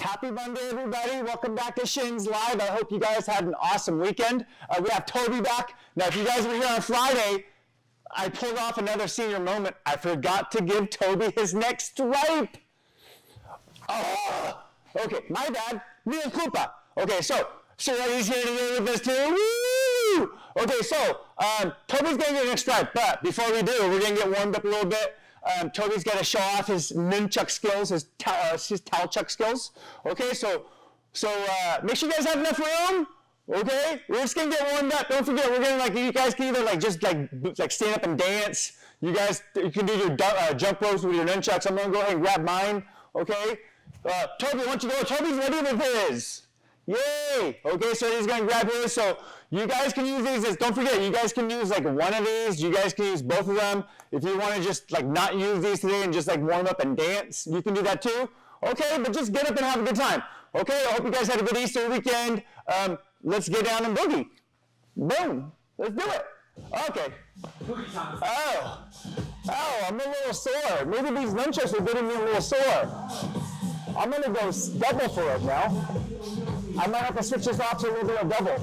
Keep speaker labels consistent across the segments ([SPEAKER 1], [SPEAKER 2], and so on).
[SPEAKER 1] Happy Monday, everybody. Welcome back to Shin's Live. I hope you guys had an awesome weekend. We have Toby back. Now, if you guys were here on Friday, I pulled off another senior moment. I forgot to give Toby his next stripe. Oh, okay, my bad. Mea culpa. Okay, so Shirley's here today with us too. Woo! Okay, so Toby's going to get the next stripe, but before we do, we're going to get warmed up a little bit. Toby's got to show off his nunchuck skills, his towel chuck skills. Okay, so make sure you guys have enough room. Okay, we're just gonna get warmed up. Don't forget, we're gonna you guys can either just stand up and dance. You can do your jump ropes with your nunchucks. I'm gonna go ahead and grab mine. Okay, Toby, why don't you go? Toby's ready with his. Yay! Okay, so he's gonna grab his. So you guys can use these. Don't forget, you guys can use one of these. You guys can use both of them. If you want to just not use these today and just warm up and dance, you can do that too. Okay, but just get up and have a good time. Okay, I hope you guys had a good Easter weekend. Let's get down and boogie. Boom. Let's do it. Okay. Oh, I'm a little sore. Maybe these nunchucks are getting me a little sore. I'm gonna go double for it now. I might have to switch this off to a little bit of double.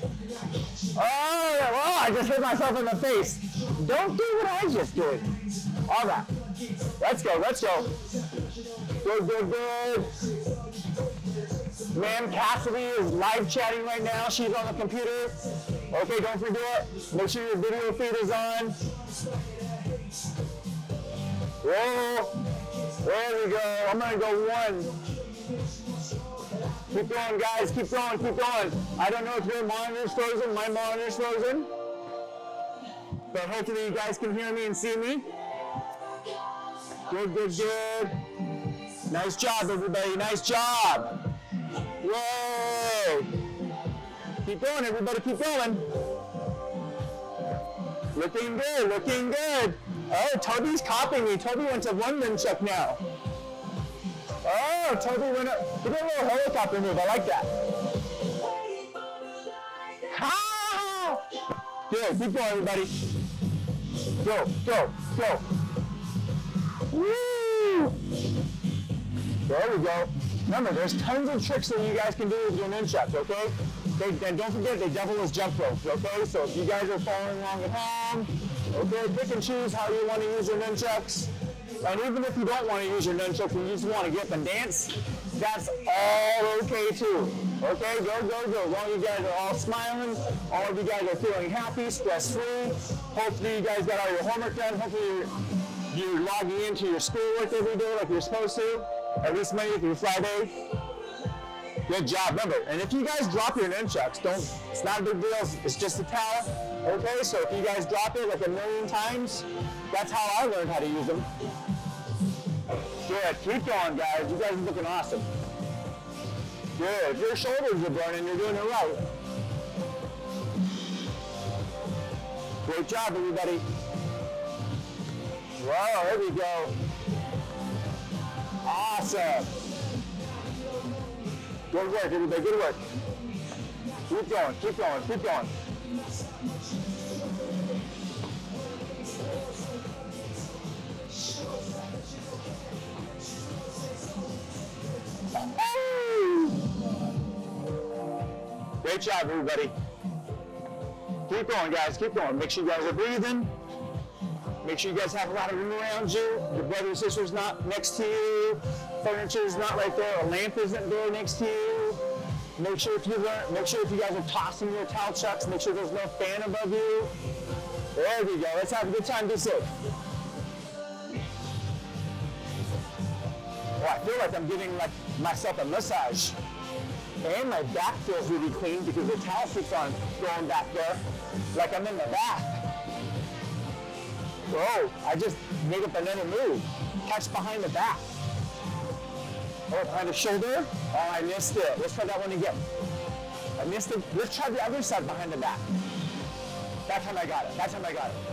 [SPEAKER 1] Oh, well, I just hit myself in the face. Don't do what I just did. All right. Let's go, let's go. Good, good, good. Ma'am Cassidy is live chatting right now. She's on the computer. Okay, don't forget. Make sure your video feed is on. Whoa. There we go. I'm going to go one. Keep going, guys. Keep going, keep going. I don't know if your monitor's frozen. My monitor's frozen. But hopefully you guys can hear me and see me. Good, good, good. Nice job, everybody. Nice job. Whoa. Keep going, everybody. Keep going. Looking good, looking good. Oh, Toby's copying me. Toby went to one nunchuck now. Oh, Toby went up. He did a little helicopter move. I like that. Ah! Good. Keep going, everybody. Go, go, go. Woo! There we go. Remember, there's tons of tricks that you guys can do with your nunchucks, okay? And don't forget, they double as jump ropes, okay? So if you guys are following along at home, okay, pick and choose how you want to use your nunchucks. And even if you don't want to use your nunchucks and you just want to get up and dance, that's all okay too. Okay, go, go, go. As long as you guys are all smiling, all of you guys are feeling happy, stress-free. Hopefully you guys got all your homework done. Hopefully you're logging into your schoolwork every day like you're supposed to, at least Monday through Friday. Good job, remember. And if you guys drop your nunchucks, it's not a big deal. It's just a towel. Okay, so if you guys drop it like a million times, that's how I learned how to use them. Good, keep going, guys. You guys are looking awesome. Good, if your shoulders are burning, you're doing it right. Great job, everybody. Whoa, there we go. Awesome. Good work, everybody, good work. Keep going, keep going, keep going. Great job, everybody. Keep going, guys. Keep going. Make sure you guys are breathing. Make sure you guys have a lot of room around you. Your brother and sister's not next to you. Furniture's not right there. A lamp isn't there next to you. Make sure if you guys are tossing your towel chucks, make sure there's no fan above you. There we go. Let's have a good time. Be safe. Oh, I feel like I'm giving myself a massage. And my back feels really clean because the towel keeps on going back there like I'm in the bath. Whoa, I just made up another move. Catch behind the back. Oh, behind the shoulder? Oh, I missed it. Let's try that one again. I missed it. Let's try the other side behind the back. That time I got it. That time I got it.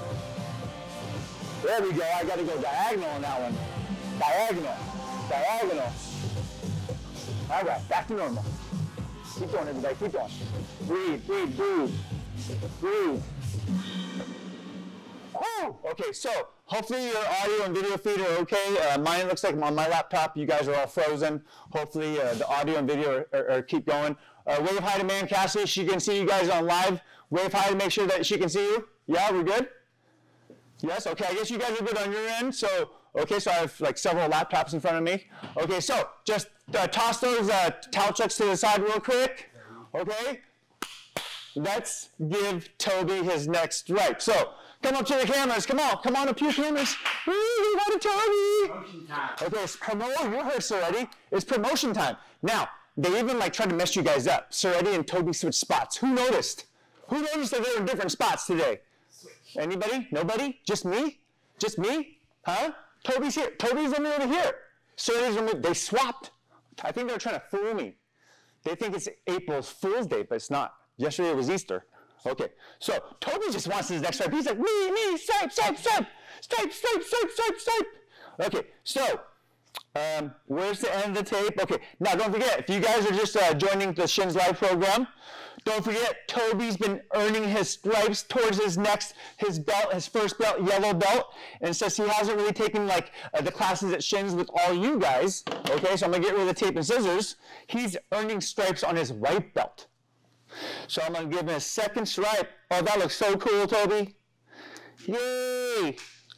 [SPEAKER 1] There we go. I got to go diagonal on that one. Diagonal. Diagonal. All right, back to normal. Keep going, everybody. Keep going. Breathe, breathe, breathe. Breathe. Oh, okay, so hopefully your audio and video feed are okay. Mine looks like on my laptop, you guys are all frozen. Hopefully the audio and video are keep going. Wave hi to Ma'am Cassie. She can see you guys on live. Wave hi to make sure that she can see you. Yeah, we're good? Yes, okay, I guess you guys are good on your end. So, okay, so I have like several laptops in front of me. Okay, so just toss those towel chucks to the side real quick. Okay, let's give Toby his next stripe. So, come up to the cameras. Come on up to your cameras. Woo, we got a Toby. Promotion time. Okay, it's you heard Sir Eddie. It's promotion time. Now, they even like tried to mess you guys up. Sir Eddie and Toby switched spots. Who noticed? Who noticed that they were in different spots today? Anybody? Nobody? Just me? Just me? Huh? Toby's here. Toby's over here. Sir Eddie's over. They swapped. I think they're trying to fool me. They think it's April's Fool's Day, but it's not. Yesterday was Easter. Okay, so Toby just wants his next stripe. He's like, me, stripe. Okay, so where's the end of the tape? Okay, now don't forget, if you guys are just joining the Shin's Live program, don't forget Toby's been earning his stripes towards his belt, his first belt, yellow belt, and since he hasn't really taken like the classes at Shin's with all you guys, okay, so I'm gonna get rid of the tape and scissors, he's earning stripes on his white belt. So I'm going to give him a second stripe. Oh, that looks so cool, Toby. Yay!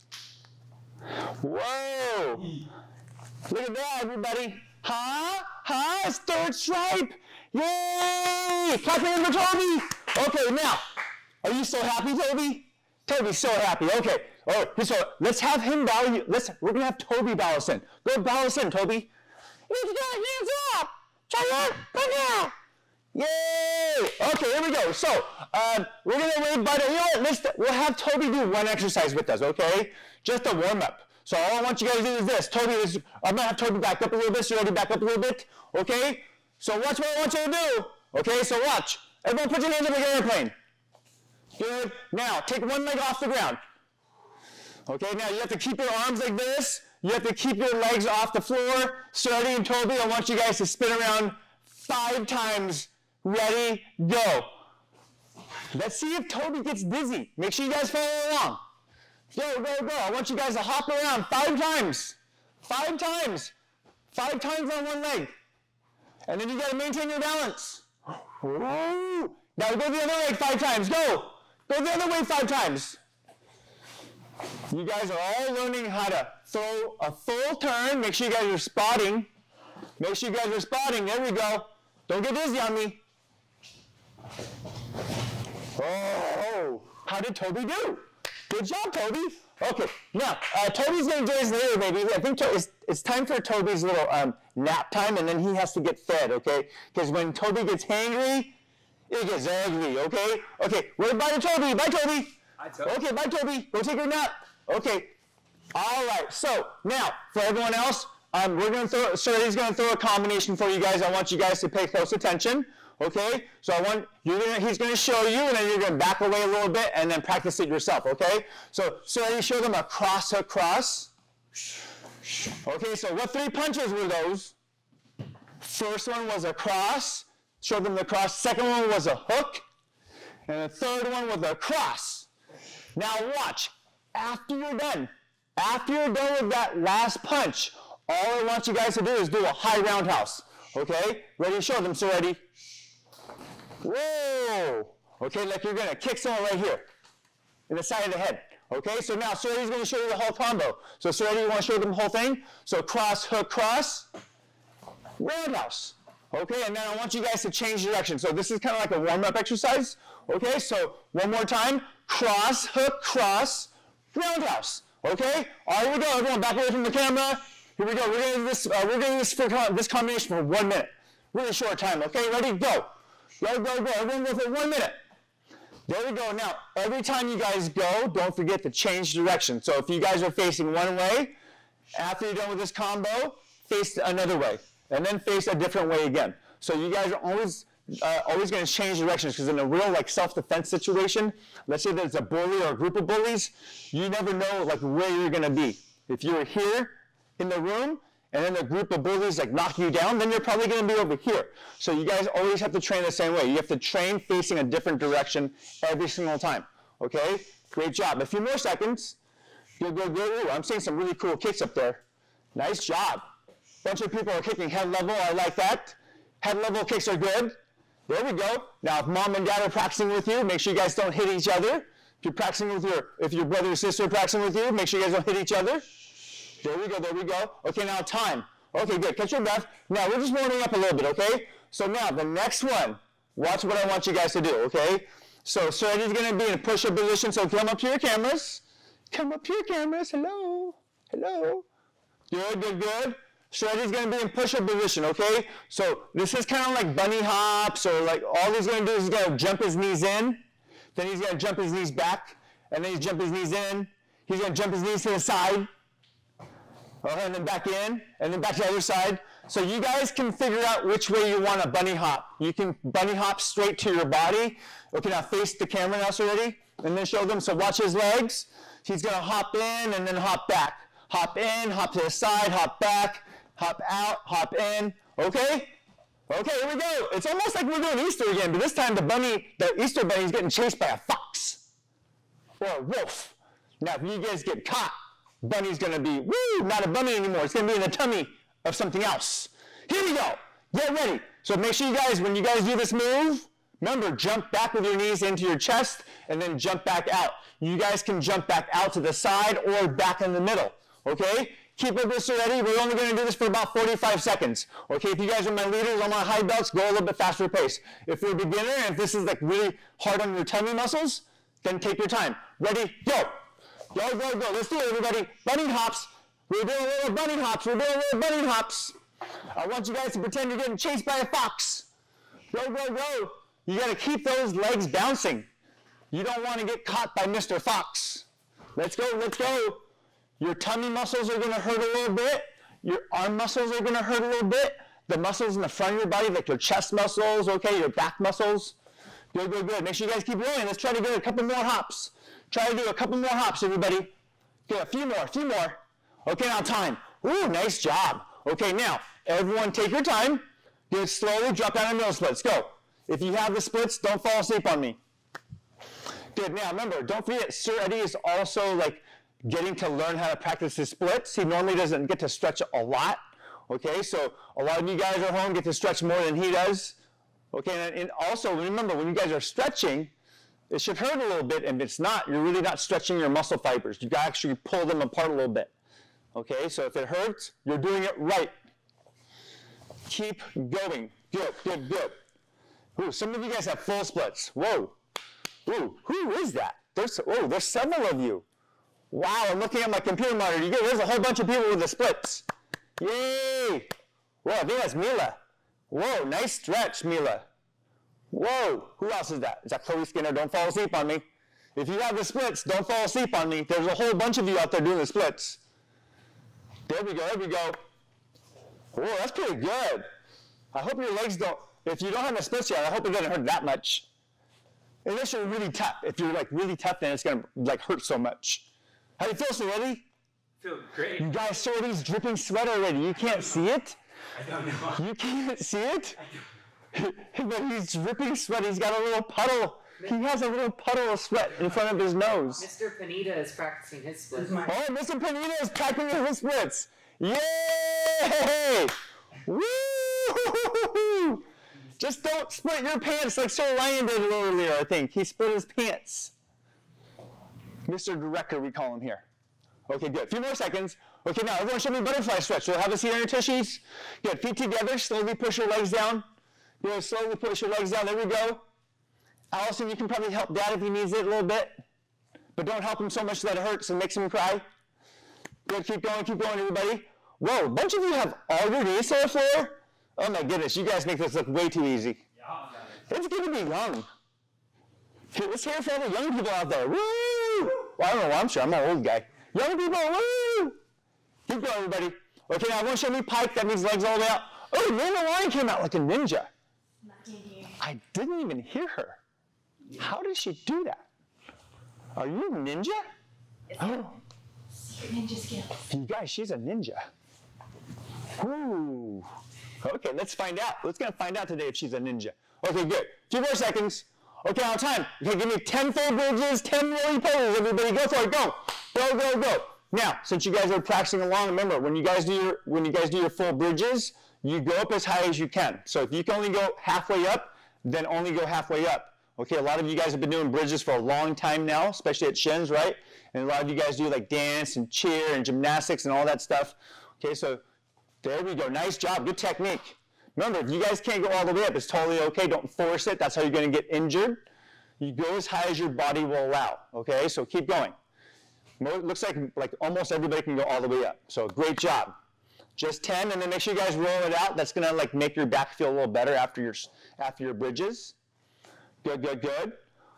[SPEAKER 1] Whoa! Look at that, everybody. Huh? It's third stripe. Yay! Clap it for Toby. Okay, now, are you so happy, Toby? Toby's so happy. Okay. All right, so let's have him bow you. We're going to have Toby bow us in. Go bow us in, Toby. Hands up. Try it. Go now. Yay! Okay, here we go. So, we're going to wait, but you know what? We'll have Toby do one exercise with us, okay? Just a warm-up. So all I want you guys to do is this. I'm going to have Toby back up a little bit, so you're ready back up a little bit, okay? So watch what I want you to do. Okay, so watch. Everyone put your hands up like an airplane. Good. Now, take one leg off the ground. Okay, now you have to keep your arms like this. You have to keep your legs off the floor. So Eddie and Toby, I want you guys to spin around 5 times. Ready, go. Let's see if Toby gets dizzy. Make sure you guys follow along. Go. I want you guys to hop around 5 times. 5 times. 5 times on one leg. And then you got to maintain your balance. Woo. Now go the other way 5 times. Go the other way 5 times. You guys are all learning how to throw a full turn. Make sure you guys are spotting. There we go. Don't get dizzy on me. Oh, how did Toby do? Good job, Toby. Okay, now, Toby's going to join us later, baby. I think it's time for Toby's little nap time, and then he has to get fed, okay? Because when Toby gets hangry, it gets ugly, okay? Okay, well, bye to Toby. Bye, Toby. Bye, Toby. Okay, bye, Toby. Go take your nap. Okay. All right, so now, for everyone else, we're going to throw, Shirley's going to throw a combination for you guys. I want you guys to pay close attention. Okay, so he's going to show you, and then you're going to back away a little bit, and then practice it yourself. Okay, so you show them a cross hook cross. Okay, so what 3 punches were those? First one was a cross. Show them the cross. Second one was a hook, and the third one was a cross. Now watch. After you're done with that last punch, all I want you guys to do is do a high roundhouse. Okay, ready? Show them. So ready. Whoa! Okay, like you're gonna kick someone right here in the side of the head. Okay, so now Surrey's gonna show you the whole combo. So Surrey, you want to show them the whole thing? So cross, hook, cross, roundhouse. Okay, and then I want you guys to change direction. So this is kind of like a warm-up exercise. Okay, so one more time: cross, hook, cross, roundhouse. Okay, all right, here we go. Everyone, back away from the camera. Here we go. We're gonna do this combination for 1 minute. Really short time. Okay, ready? Go. Go. Everyone go for 1 minute. There we go. Now, every time you guys go, don't forget to change direction. So if you guys are facing one way, after you're done with this combo, face another way, and then face a different way again. So you guys are always going to change directions, because in a real self-defense situation, let's say there's a bully or a group of bullies, you never know where you're going to be. If you're here in the room, and then a group of bullies knock you down, then you're probably going to be over here. So you guys always have to train the same way. You have to train facing a different direction every single time. Okay? Great job. A few more seconds. Good, good, good. Ooh, I'm seeing some really cool kicks up there. Nice job. Bunch of people are kicking head level. I like that. Head level kicks are good. There we go. Now, if mom and dad are practicing with you, make sure you guys don't hit each other. If you're practicing with if your brother or sister are practicing with you, make sure you guys don't hit each other. There we go, there we go. Okay, now time. Okay, good. Catch your breath. Now, we're just warming up a little bit, okay? So now, the next one, watch what I want you guys to do, okay? So, Eddie's going to be in a push-up position, so come up to your cameras. Come up to your cameras. Hello. Hello. Good, good, good. Eddie's going to be in push-up position, okay? So, this is kind of like bunny hops, or like all he's going to do is he's going to jump his knees in, then he's going to jump his knees back, and then he's jump his knees in. He's going to jump his knees to the side. And then back in, and then back to the other side. So you guys can figure out which way you want to bunny hop. You can bunny hop straight to your body. Okay, now face the camera now, so ready? And then show them. So watch his legs. He's going to hop in and then hop back. Hop in, hop to the side, hop back, hop out, hop in. Okay? Okay, here we go. It's almost like we're doing Easter again, but this time the Easter bunny is getting chased by a fox or a wolf. Now, if you guys get caught, bunny's going to be, woo, not a bunny anymore. It's going to be in the tummy of something else. Here we go. Get ready. So make sure you guys, when you guys do this move, remember, jump back with your knees into your chest and then jump back out. You guys can jump back out to the side or back in the middle. Okay? Keep up this already. We're only going to do this for about 45 seconds. Okay? If you guys are my leaders on my high belts, go a little bit faster pace. If you're a beginner and if this is like really hard on your tummy muscles, then take your time. Ready? Go. Go, go, go. Let's do it, everybody. Bunny hops. We're doing little bunny hops. We're doing little bunny hops. I want you guys to pretend you're getting chased by a fox. Go, go, go. You got to keep those legs bouncing. You don't want to get caught by Mr. Fox. Let's go, let's go. Your tummy muscles are going to hurt a little bit. Your arm muscles are going to hurt a little bit. The muscles in the front of your body, like your chest muscles, okay, your back muscles. Good, good, good. Make sure you guys keep rolling. Let's try to get a couple more hops. Try to do a couple more hops, everybody. Get a few more, a few more. Okay, now time. Ooh, nice job. Okay, now, everyone take your time. Do it slowly, drop down in middle splits. Go. If you have the splits, don't fall asleep on me. Good, now remember, don't forget, Sir Eddie is also like getting to learn how to practice his splits. He normally doesn't get to stretch a lot. Okay, so a lot of you guys at home get to stretch more than he does. Okay, and also remember, when you guys are stretching, it should hurt a little bit, and if it's not, you're really not stretching your muscle fibers. You gotta actually pull them apart a little bit. Okay, so if it hurts, you're doing it right. Keep going. Good, good, good. Ooh, some of you guys have full splits. Whoa. Ooh, who is that? There's several of you. Wow, I'm looking at my computer monitor. There's a whole bunch of people with the splits. Yay. Whoa, I think that's Mila. Whoa, nice stretch, Mila. Whoa, who else is that? Is that Chloe Skinner? Don't fall asleep on me. If you have the splits, don't fall asleep on me. There's a whole bunch of you out there doing the splits. There we go, there we go. Whoa, that's pretty good. I hope your legs don't, if you don't have the splits yet, I hope it doesn't hurt that much. Unless you're really tough. If you're like really tough, then it's gonna like hurt so much. How do you feel, Sir Eddie?
[SPEAKER 2] Feel great.
[SPEAKER 1] You guys saw Eddie's dripping sweat already. You can't see it?
[SPEAKER 2] I don't know.
[SPEAKER 1] You can't see it?
[SPEAKER 2] I don't.
[SPEAKER 1] But he's dripping sweat. He's got a little puddle. He has a little puddle of sweat in front of his nose.
[SPEAKER 2] Mr. Panita is practicing his splits.
[SPEAKER 1] Oh, Mr. Panita is practicing his splits. Yay! Woo! Just don't split your pants like Sir Ryan did earlier, I think. He split his pants. Mr. Director, we call him here. Okay, good. A few more seconds. Okay, now everyone show me butterfly stretch. So have a seat on your tushies. Good. Feet together. Slowly push your legs down. Slowly push your legs down. There we go. Allison, you can probably help Dad if he needs it a little bit. But don't help him so much that it hurts and makes him cry. Good. Keep going, everybody. Whoa, a bunch of you have all your knees to the floor? Oh my goodness, you guys make this look way too easy. It's good to be young. Okay, let's hear it for all the young people out there. Woo! Well, I don't know, I'm sure, I'm an old guy. Young people, woo! Keep going, everybody. Okay, now everyone show me pike. That means legs all the way out. Oh, Nana Lion came out like a ninja. I didn't even hear her. How did she do that? Are you a ninja? Oh.
[SPEAKER 3] Secret ninja skills.
[SPEAKER 1] You guys, she's a ninja. Ooh. Okay, let's find out. Let's gonna find out today if she's a ninja. Okay, good. 2 more seconds. Okay, on time. Okay, give me 10 full bridges, 10 rolling poses. Everybody, go for it. Go. Go, go, go. Now, since you guys are practicing along, remember, when you guys do your full bridges, you go up as high as you can. So if you can only go halfway up, then only go halfway up. Okay, a lot of you guys have been doing bridges for a long time now, especially at Shins, right? And a lot of you guys do like dance and cheer and gymnastics and all that stuff. Okay, so there we go. Nice job. Good technique. Remember, if you guys can't go all the way up, it's totally okay. Don't force it. That's how you're going to get injured. You go as high as your body will allow. Okay, so keep going. It looks like almost everybody can go all the way up. So great job. Just 10, and then make sure you guys roll it out. That's going to like make your back feel a little better after your bridges. Good, good, good.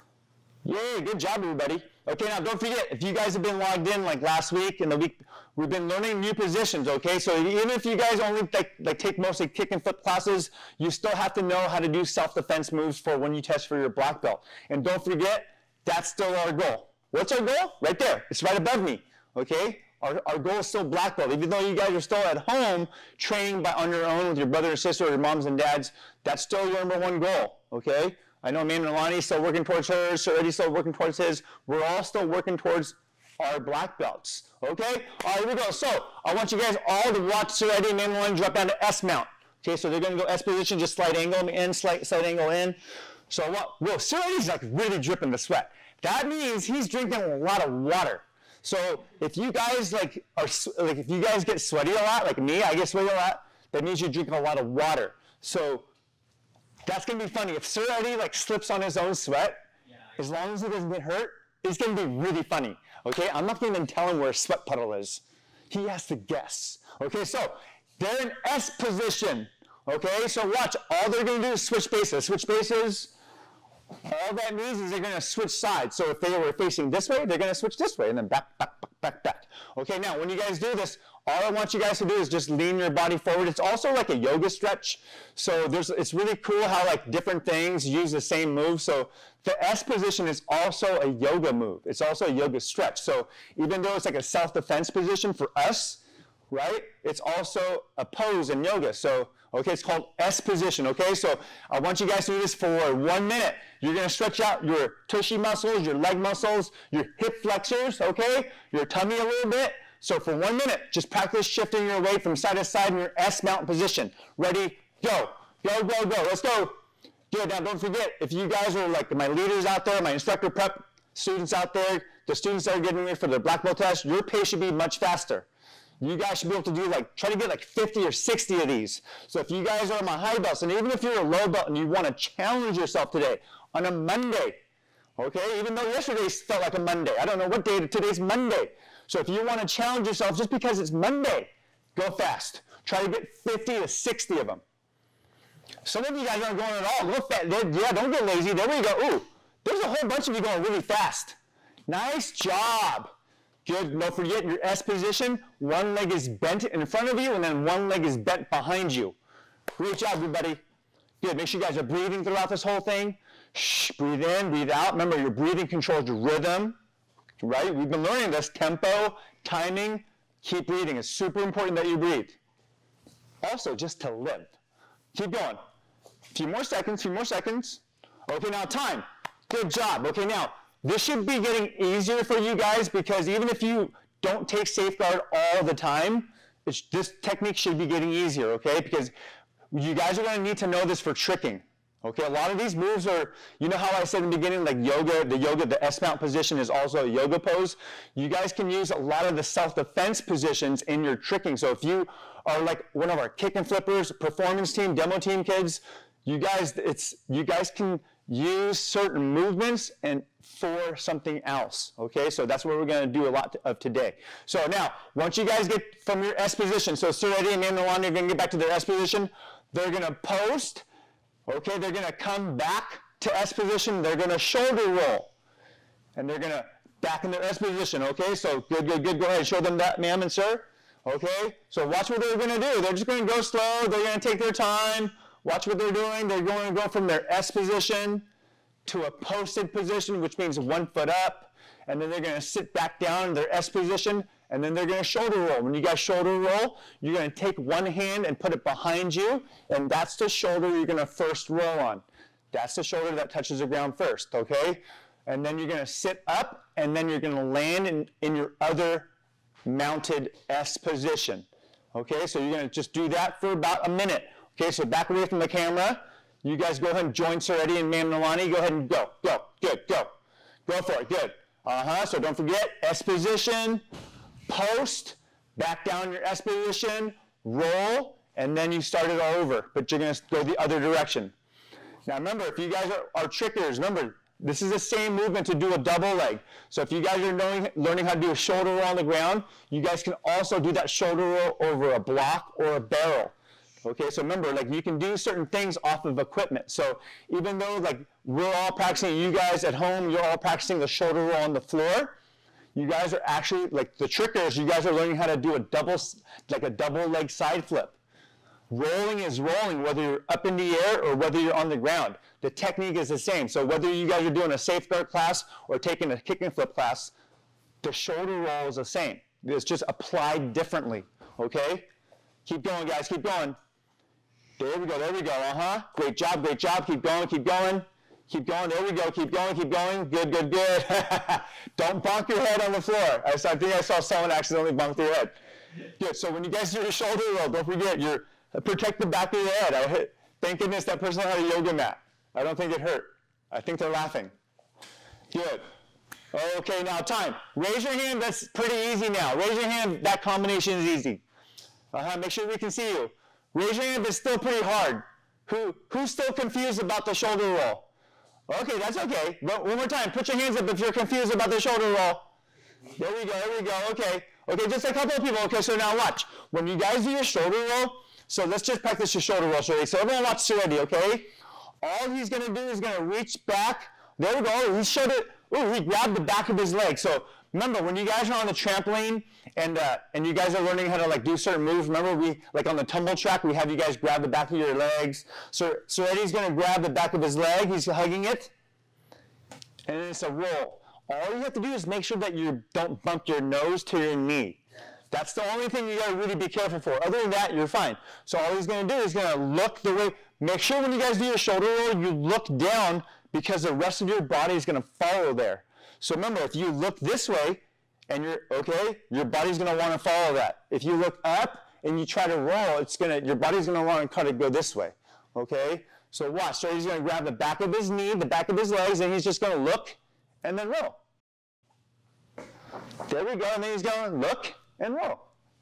[SPEAKER 1] Yay, good job, everybody. Okay, now don't forget, if you guys have been logged in like last week and the week, we've been learning new positions, okay? So even if you guys only like take mostly kick and flip classes, you still have to know how to do self-defense moves for when you test for your black belt. And don't forget, that's still our goal. What's our goal? Right there. It's right above me, okay? Our goal is still black belt. Even though you guys are still at home training on your own with your brother or sister or your moms and dads, that's still your number one goal, okay? I know Amanda and Lonnie's still working towards hers, so Eddie's still working towards his. We're all still working towards our black belts, okay? All right, here we go. So I want you guys all to watch Sir Eddie and Amanda and Lonnie drop down to S mount. Okay, so they're going to go S position, just slight angle in, slight angle in. So what? Whoa, Sir Eddie's like really dripping the sweat. That means he's drinking a lot of water. So if you guys if you guys get sweaty a lot, like me, I get sweaty a lot, that means you're drinking a lot of water. So that's going to be funny. If Sir Eddie slips on his own sweat, as long as he doesn't get hurt, it's going to be really funny. Okay, I'm not going to even tell him where a sweat puddle is. He has to guess. Okay, so they're in S position. Okay, so watch. All they're going to do is switch bases. Switch bases. All that means is they're going to switch sides. So if they were facing this way, they're going to switch this way, and then back, back, back, back, back. Okay, now when you guys do this, all I want you guys to do is just lean your body forward. It's also like a yoga stretch. So it's really cool how different things use the same move. So the S position is also a yoga move. It's also a yoga stretch. So even though it's like a self-defense position for us, right, it's also a pose in yoga. So, okay, it's called S position, okay? So I want you guys to do this for 1 minute. You're going to stretch out your tushy muscles, your leg muscles, your hip flexors, okay? Your tummy a little bit. So for 1 minute, just practice shifting your weight from side to side in your S mount position. Ready? Go. Go, go, go. Let's go. Good. Now don't forget, if you guys are like my leaders out there, my instructor prep students out there, the students that are getting ready for the black belt test, your pace should be much faster. You guys should be able to do try to get 50 or 60 of these. So if you guys are my high belts, and even if you're a low belt and you want to challenge yourself today on a Monday, okay, even though yesterday felt like a Monday, I don't know what day, today's Monday. So if you want to challenge yourself just because it's Monday, go fast. Try to get 50 to 60 of them. Some of you guys aren't going at all. Go fast. Yeah, don't get lazy. There we go. Ooh, there's a whole bunch of you going really fast. Nice job. Good. Don't forget your S position. One leg is bent in front of you, and then one leg is bent behind you. Great job, everybody. Good. Make sure you guys are breathing throughout this whole thing. Shh. Breathe in, breathe out. Remember, your breathing controls your rhythm, right? We've been learning this. Tempo, timing. Keep breathing. It's super important that you breathe. Also, just to live. Keep going. A few more seconds, few more seconds. Okay, now time. Good job. Okay, now, this should be getting easier for you guys because even if you don't take safeguard all the time, this technique should be getting easier, okay? Because you guys are going to need to know this for tricking, okay? A lot of these moves are, you know how I said in the beginning, like the S-mount position is also a yoga pose? You guys can use a lot of the self-defense positions in your tricking. So if you are like one of our kick and flippers, performance team, demo team kids, you guys can use certain movements and for something else, okay? So that's what we're going to do a lot of today. So now, once you guys get from your S position, so Sir Eddie and Amanda Lonnie are going to get back to their S position, they're going to post, okay? They're going to come back to S position, they're going to shoulder roll, and they're going to back in their S position, okay? So good, good, good. Go ahead, show them that, ma'am and sir, okay? So watch what they're going to do. They're just going to go slow. They're going to take their time. Watch what they're doing. They're going to go from their S position to a posted position, which means 1 foot up, and then they're going to sit back down in their S position, and then they're going to shoulder roll. When you guys shoulder roll, you're going to take one hand and put it behind you, and that's the shoulder you're going to first roll on. That's the shoulder that touches the ground first, okay? And then you're going to sit up, and then you're going to land in your other mounted S position. Okay, so you're going to just do that for about a minute. Okay, so back away from the camera. You guys go ahead and join Sareti and Ma'am Nalani. Go ahead and go, go, good, go. Go for it, good. So don't forget, S position, post, back down your S position, roll, and then you start it all over. But you're going to go the other direction. Now remember, if you guys are trickers, remember, this is the same movement to do a double leg. So if you guys are learning how to do a shoulder roll on the ground, you guys can also do that shoulder roll over a block or a barrel. Okay, so remember, like you can do certain things off of equipment. So even though like we're all practicing, you guys at home, you're all practicing the shoulder roll on the floor, you guys are actually, like the trickers, you guys are learning how to do a double leg side flip. Rolling is rolling, whether you're up in the air or whether you're on the ground. The technique is the same. So whether you guys are doing a safeguard class or taking a kick and flip class, the shoulder roll is the same. It's just applied differently, okay? Keep going, guys, keep going. There we go, Great job, great job. Keep going, keep going. Keep going, there we go, keep going, keep going. Good, good, good. Don't bonk your head on the floor. I think I saw someone accidentally bump their head. Good, so when you guys do your shoulder roll, don't forget, protect the back of your head. Thank goodness that person had a yoga mat. I don't think it hurt. I think they're laughing. Good. Okay, now time. Raise your hand, that's pretty easy now. Raise your hand, that combination is easy. Make sure we can see you. Raise your hand if it's still pretty hard. Who's still confused about the shoulder roll? Okay, that's okay. But one more time, put your hands up if you're confused about the shoulder roll. There we go, okay. Okay, just a couple of people. Okay, so now watch. When you guys do your shoulder roll, so let's just practice your shoulder roll, Sareti. So everyone watch Sareti, okay? All he's gonna do is gonna reach back. There we go, he showed it. Ooh, he grabbed the back of his leg. So remember, when you guys are on the trampoline and you guys are learning how to like do certain moves, remember we, like on the tumble track, we have you guys grab the back of your legs. So Sareti's gonna grab the back of his leg, he's hugging it, and it's a roll. All you have to do is make sure that you don't bump your nose to your knee. That's the only thing you gotta really be careful for. Other than that, you're fine. So all he's gonna do is gonna look the way, make sure when you guys do your shoulder roll, you look down because the rest of your body is gonna follow there. So remember, if you look this way and you're, okay, your body's gonna wanna follow that. If you look up and you try to roll, your body's gonna wanna kind of go this way, okay? So watch, so he's gonna grab the back of his knee, the back of his legs, and he's just gonna look and then roll. There we go, and then he's gonna look and roll.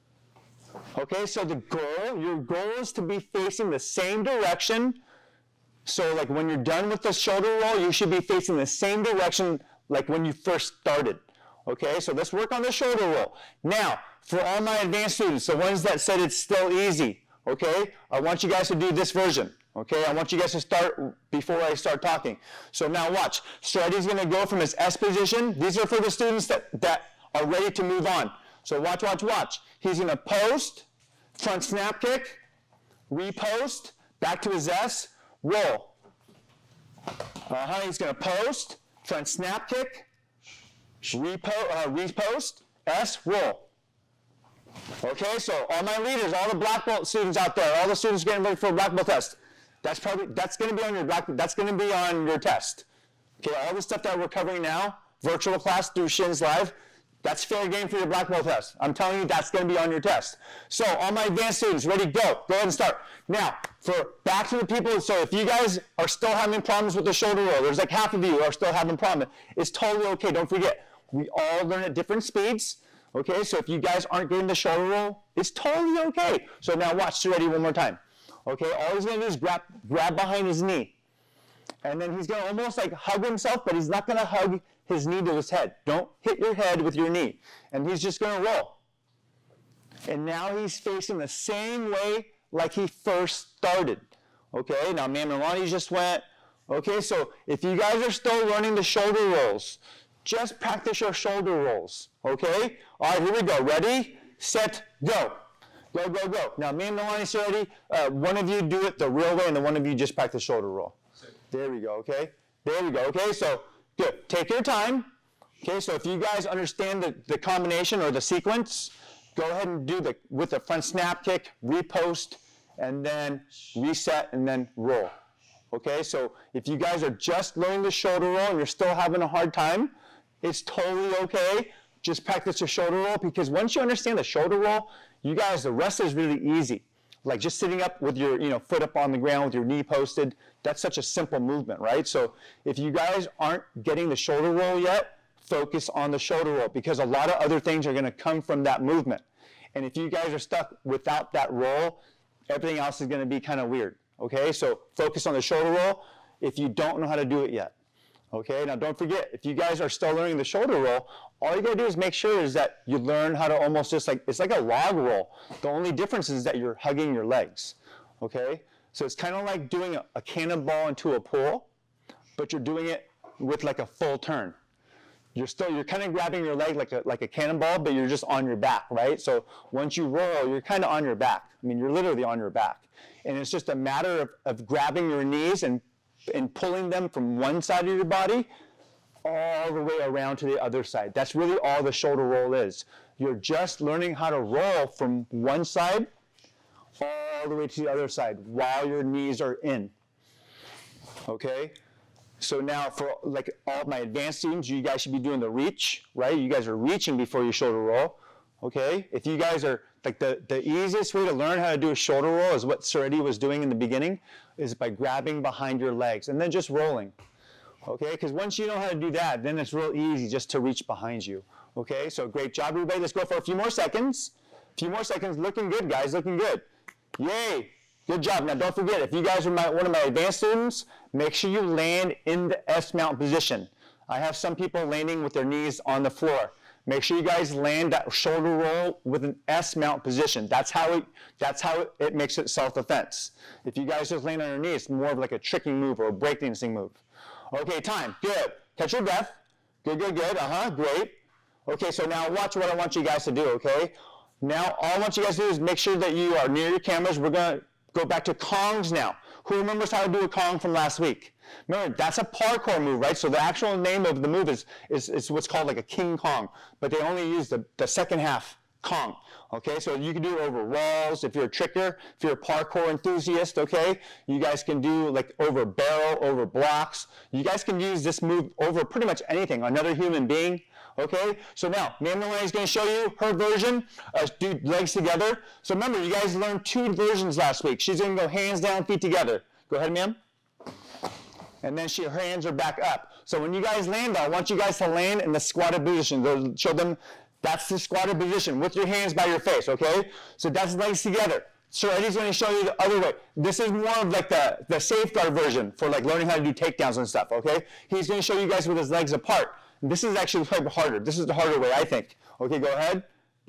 [SPEAKER 1] Okay, so your goal is to be facing the same direction. So like when you're done with the shoulder roll, you should be facing the same direction like when you first started. Okay, so let's work on the shoulder roll. Now, for all my advanced students, the ones that said it's still easy, okay, I want you guys to do this version. Okay, I want you guys to start before I start talking. So now watch. Sareti's gonna go from his S position. These are for the students that are ready to move on. So watch, watch, watch. He's gonna post, front snap kick, repost, back to his S, roll. He's gonna post, front snap kick, repost, S, roll. Okay, so all my leaders, all the black belt students out there, all the students getting ready for a black belt test, that's gonna be on your test. Okay, all the stuff that we're covering now, virtual class through Shin's Live, that's fair game for your black belt test. I'm telling you, that's going to be on your test. So all my advanced students, ready, go. Go ahead and start. Now, back to the people, so if you guys are still having problems with the shoulder roll, there's like half of you are still having problems. It's totally okay. Don't forget, we all learn at different speeds. Okay, so if you guys aren't getting the shoulder roll, it's totally okay. So now watch Sareti one more time. Okay, all he's going to do is grab behind his knee. And then he's going to almost like hug himself, but he's not going to hug his knee to his head. Don't hit your head with your knee. And he's just going to roll. And now he's facing the same way like he first started. Okay, now Ma'am Nalani just went. Okay, so if you guys are still learning the shoulder rolls, just practice your shoulder rolls. Okay? All right, here we go. Ready, set, go. Go, go, go. Now, Ma'am Nalani, Sareti, one of you do it the real way, and then one of you just practice shoulder roll. There we go, okay? There we go, okay? So, good. Take your time. Okay, so if you guys understand the combination or the sequence, go ahead and do with the front snap kick, repost, and then reset, and then roll. Okay, so if you guys are just learning the shoulder roll and you're still having a hard time, it's totally okay. just practice your shoulder roll, because once you understand the shoulder roll, you guys, the rest is really easy. Like just sitting up with your foot up on the ground with your knee posted, that's such a simple movement, right? So if you guys aren't getting the shoulder roll yet, focus on the shoulder roll, because a lot of other things are going to come from that movement. And if you guys are stuck without that roll, everything else is going to be kind of weird, okay? So focus on the shoulder roll if you don't know how to do it yet. Okay, now don't forget, if you guys are still learning the shoulder roll, all you gotta do is make sure is that you learn how to almost just like, it's like a log roll. The only difference is that you're hugging your legs, okay? So it's kind of like doing a cannonball into a pool, but you're doing it with like a full turn. You're kind of grabbing your leg like a cannonball, but you're just on your back, right? So once you roll, you're kind of on your back. I mean, you're literally on your back. And it's just a matter of grabbing your knees and pulling them from one side of your body all the way around to the other side. That's really all the shoulder roll is. You're just learning how to roll from one side all the way to the other side while your knees are in. Okay? So now for like all my advanced students, you guys should be doing the reach, right? You guys are reaching before your shoulder roll. Okay? If you guys are, like the easiest way to learn how to do a shoulder roll is what Sir Eddie was doing in the beginning, is by grabbing behind your legs and then just rolling. Okay? Because once you know how to do that, then it's real easy just to reach behind you. Okay? So great job, everybody. Let's go for a few more seconds. A few more seconds. Looking good, guys. Looking good. Yay. Good job. Now don't forget, if you guys are one of my advanced students, make sure you land in the S-mount position. I have some people landing with their knees on the floor. Make sure you guys land that shoulder roll with an S-mount position. That's how it makes it self-defense. If you guys just land on your knees, it's more of like a tricking move or a breakdancing move. Okay, time. Good. Catch your breath. Good, good, good. Great. Okay, so now watch what I want you guys to do, okay? Now, all I want you guys to do is make sure that you are near your cameras. We're going to go back to Kongs now. Who remembers how to do a Kong from last week? Remember, that's a parkour move, right? So the actual name of the move is what's called like a King Kong, but they only use the second half Kong. Okay, so you can do it over walls if you're a tricker, if you're a parkour enthusiast, okay? You guys can do like over barrel, over blocks. You guys can use this move over pretty much anything, another human being. Okay, so now Ma'am Maloney is going to show you her version, do legs together. So remember, you guys learned 2 versions last week. She's going to go hands down, feet together. Go ahead, ma'am. And then her hands are back up. So when you guys land, I want you guys to land in the squatted position. Go show them that's the squatted position with your hands by your face, okay? So that's legs together. So Eddie's going to show you the other way. This is more of like the safeguard version for like learning how to do takedowns and stuff, okay? He's going to show you guys with his legs apart. This is actually probably harder. This is the harder way, I think. Okay, go ahead.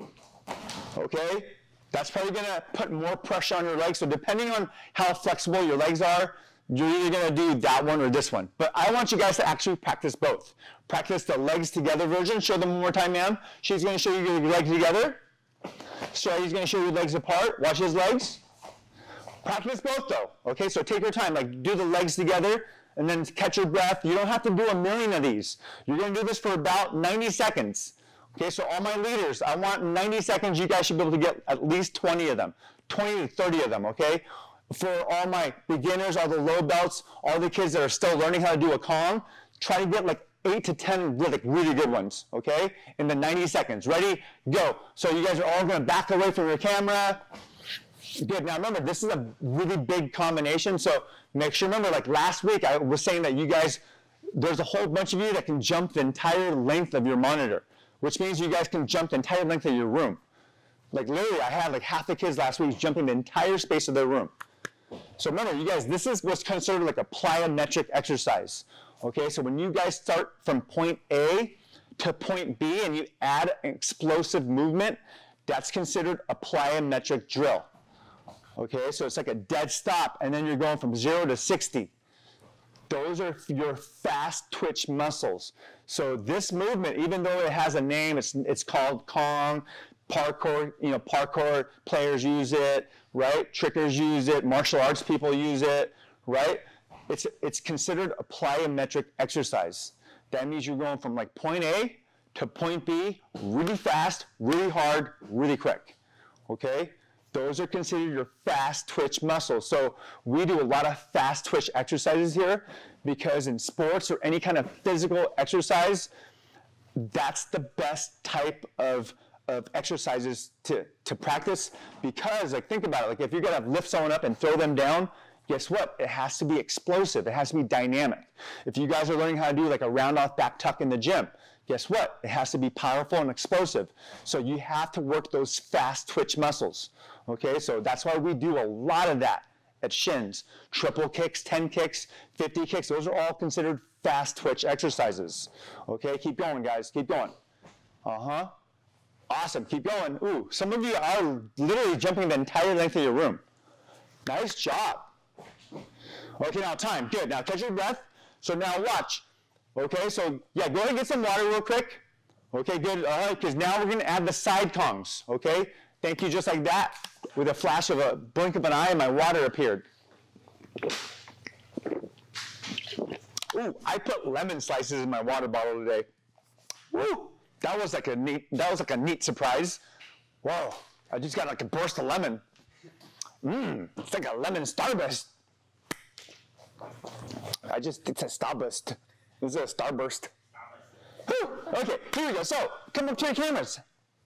[SPEAKER 1] Okay, that's probably going to put more pressure on your legs. So depending on how flexible your legs are, you're either going to do that one or this one. But I want you guys to actually practice both. Practice the legs together version. Show them one more time, ma'am. She's going to show you your legs together. So he's going to show you legs apart. Watch his legs. Practice both though. Okay, so take your time. Like do the legs together. And then catch your breath. You don't have to do a million of these. You're going to do this for about 90 seconds. Okay, so all my leaders, I want 90 seconds. You guys should be able to get at least 20 of them, 20 to 30 of them, okay? For all my beginners, all the low belts, all the kids that are still learning how to do a Kong, try to get like 8 to 10 really good ones, okay? In the 90 seconds. Ready? Go. So you guys are all going to back away from your camera. Good. Now remember, this is a really big combination, so make sure, remember, like last week I was saying that you guys, there's a whole bunch of you that can jump the entire length of your monitor, which means you guys can jump the entire length of your room. Like literally, I had like half the kids last week jumping the entire space of their room. So remember, you guys, this is what's considered like a plyometric exercise. Okay, so when you guys start from point A to point B and you add an explosive movement, that's considered a plyometric drill. Okay, so it's like a dead stop, and then you're going from 0 to 60. Those are your fast twitch muscles. So this movement, even though it has a name, it's called Kong, parkour, parkour players use it, right? Trickers use it, martial arts people use it, right? It's considered a plyometric exercise. That means you're going from like point A to point B really fast, really hard, really quick, okay? Those are considered your fast twitch muscles. So we do a lot of fast twitch exercises here because in sports or any kind of physical exercise, that's the best type of exercises to practice, because like think about it, like if you're gonna lift someone up and throw them down, guess what? It has to be explosive. It has to be dynamic. If you guys are learning how to do like a round off back tuck in the gym, guess what? It has to be powerful and explosive. So you have to work those fast twitch muscles. Okay, so that's why we do a lot of that at Shins. Triple kicks, 10 kicks, 50 kicks, those are all considered fast twitch exercises. Okay, keep going, guys, keep going. Awesome, keep going. Ooh, some of you are literally jumping the entire length of your room. Nice job. Okay, now time, good. Now catch your breath. So now watch. Okay, so yeah, go ahead and get some water real quick. Okay, good, all right, because now we're gonna add the side kongs, okay? Thank you, just like that. With a flash of a blink of an eye, my water appeared. Ooh, I put lemon slices in my water bottle today. Woo! That was like a neat surprise. Whoa! I just got like a burst of lemon. It's like a lemon starburst. It's a starburst. This is a starburst. Woo! Okay, here we go. So come up to your cameras.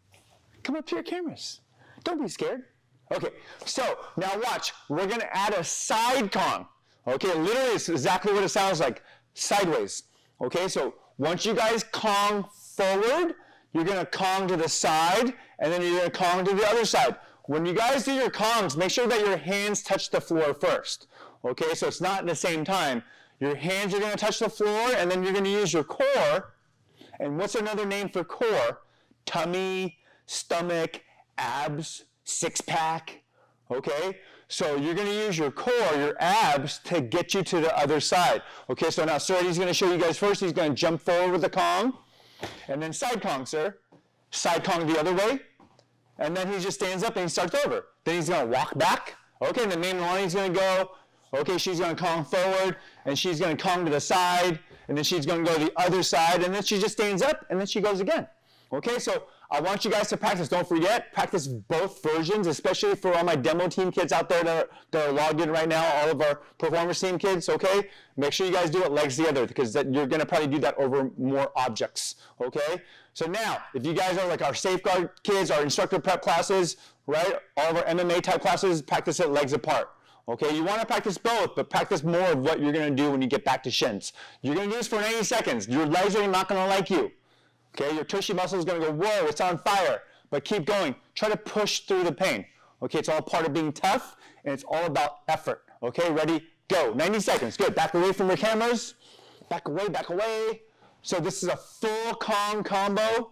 [SPEAKER 1] Come up to your cameras. Don't be scared. Okay, so now watch. We're gonna add a side kong. Okay, literally it's exactly what it sounds like. Sideways. Okay, so once you guys kong forward, you're gonna kong to the side, and then you're gonna kong to the other side. When you guys do your kongs, make sure that your hands touch the floor first. Okay, so it's not at the same time. Your hands are gonna touch the floor, and then you're gonna use your core. And what's another name for core? Tummy, stomach, abs, six-pack. Okay, so you're going to use your core, your abs, to get you to the other side. Okay, so now sir, he's going to show you guys first. He's going to jump forward with the kong, and then side kong, sir. Side kong the other way, and then he just stands up and he starts over. Then he's going to walk back. Okay, and the main line he's going to go. Okay, she's going to kong forward, and she's going to kong to the side, and then she's going to go to the other side, and then she just stands up, and then she goes again. Okay, so I want you guys to practice. Don't forget, practice both versions, especially for all my demo team kids out there that are logged in right now, all of our performance team kids, okay? Make sure you guys do it legs together, because you're going to probably do that over more objects, okay? So now, if you guys are like our safeguard kids, our instructor prep classes, right? All of our MMA type classes, practice it legs apart. Okay, you want to practice both, but practice more of what you're going to do when you get back to Shins. You're going to do this for 90 seconds. Your legs are not going to like you. Okay, your tushy muscle is going to go, whoa, it's on fire. But keep going. Try to push through the pain. Okay, it's all part of being tough, and it's all about effort. Okay, ready, go. 90 seconds. Good. Back away from your cameras. Back away, back away. So this is a full kong combo.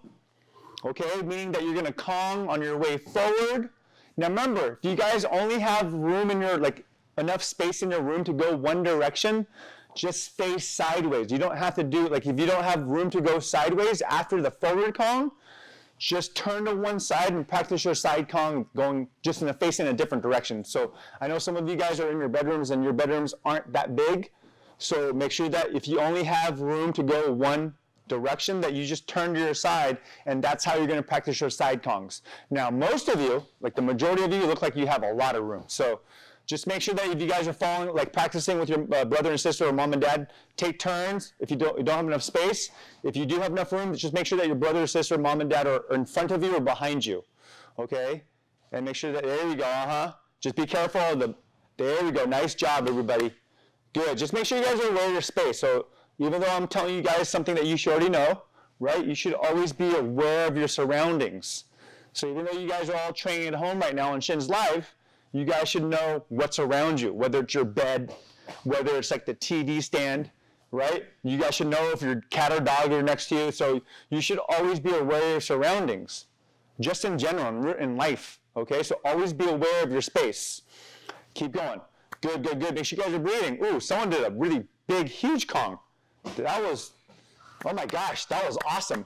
[SPEAKER 1] Okay, meaning that you're going to kong on your way forward. Now remember, if you guys only have room in your, like, enough space in your room to go one direction, just face sideways. You don't have to do, like, if you don't have room to go sideways after the forward kong, just turn to one side and practice your side kong going just in the face in a different direction. So I know some of you guys are in your bedrooms and your bedrooms aren't that big. So make sure that if you only have room to go one direction, that you just turn to your side, and that's how you're going to practice your side kongs. Now, most of you, like the majority of you, look like you have a lot of room. So just make sure that if you guys are following, like practicing with your brother and sister or mom and dad, take turns. If you don't have enough space, if you do have enough room, just make sure that your brother or sister, mom and dad are in front of you or behind you, okay? And make sure that, there you go, Just be careful. There we go. Nice job, everybody. Good. Just make sure you guys are aware of your space. So even though I'm telling you guys something that you should already know, right, you should always be aware of your surroundings. So even though you guys are all training at home right now on Shins Live, you guys should know what's around you, whether it's your bed, whether it's like the TV stand, right? You guys should know if your cat or dog are next to you. So you should always be aware of your surroundings, just in general, in life, okay? So always be aware of your space. Keep going. Good, good, good. Make sure you guys are breathing. Ooh, someone did a really big, huge kong. That was, oh my gosh, that was awesome.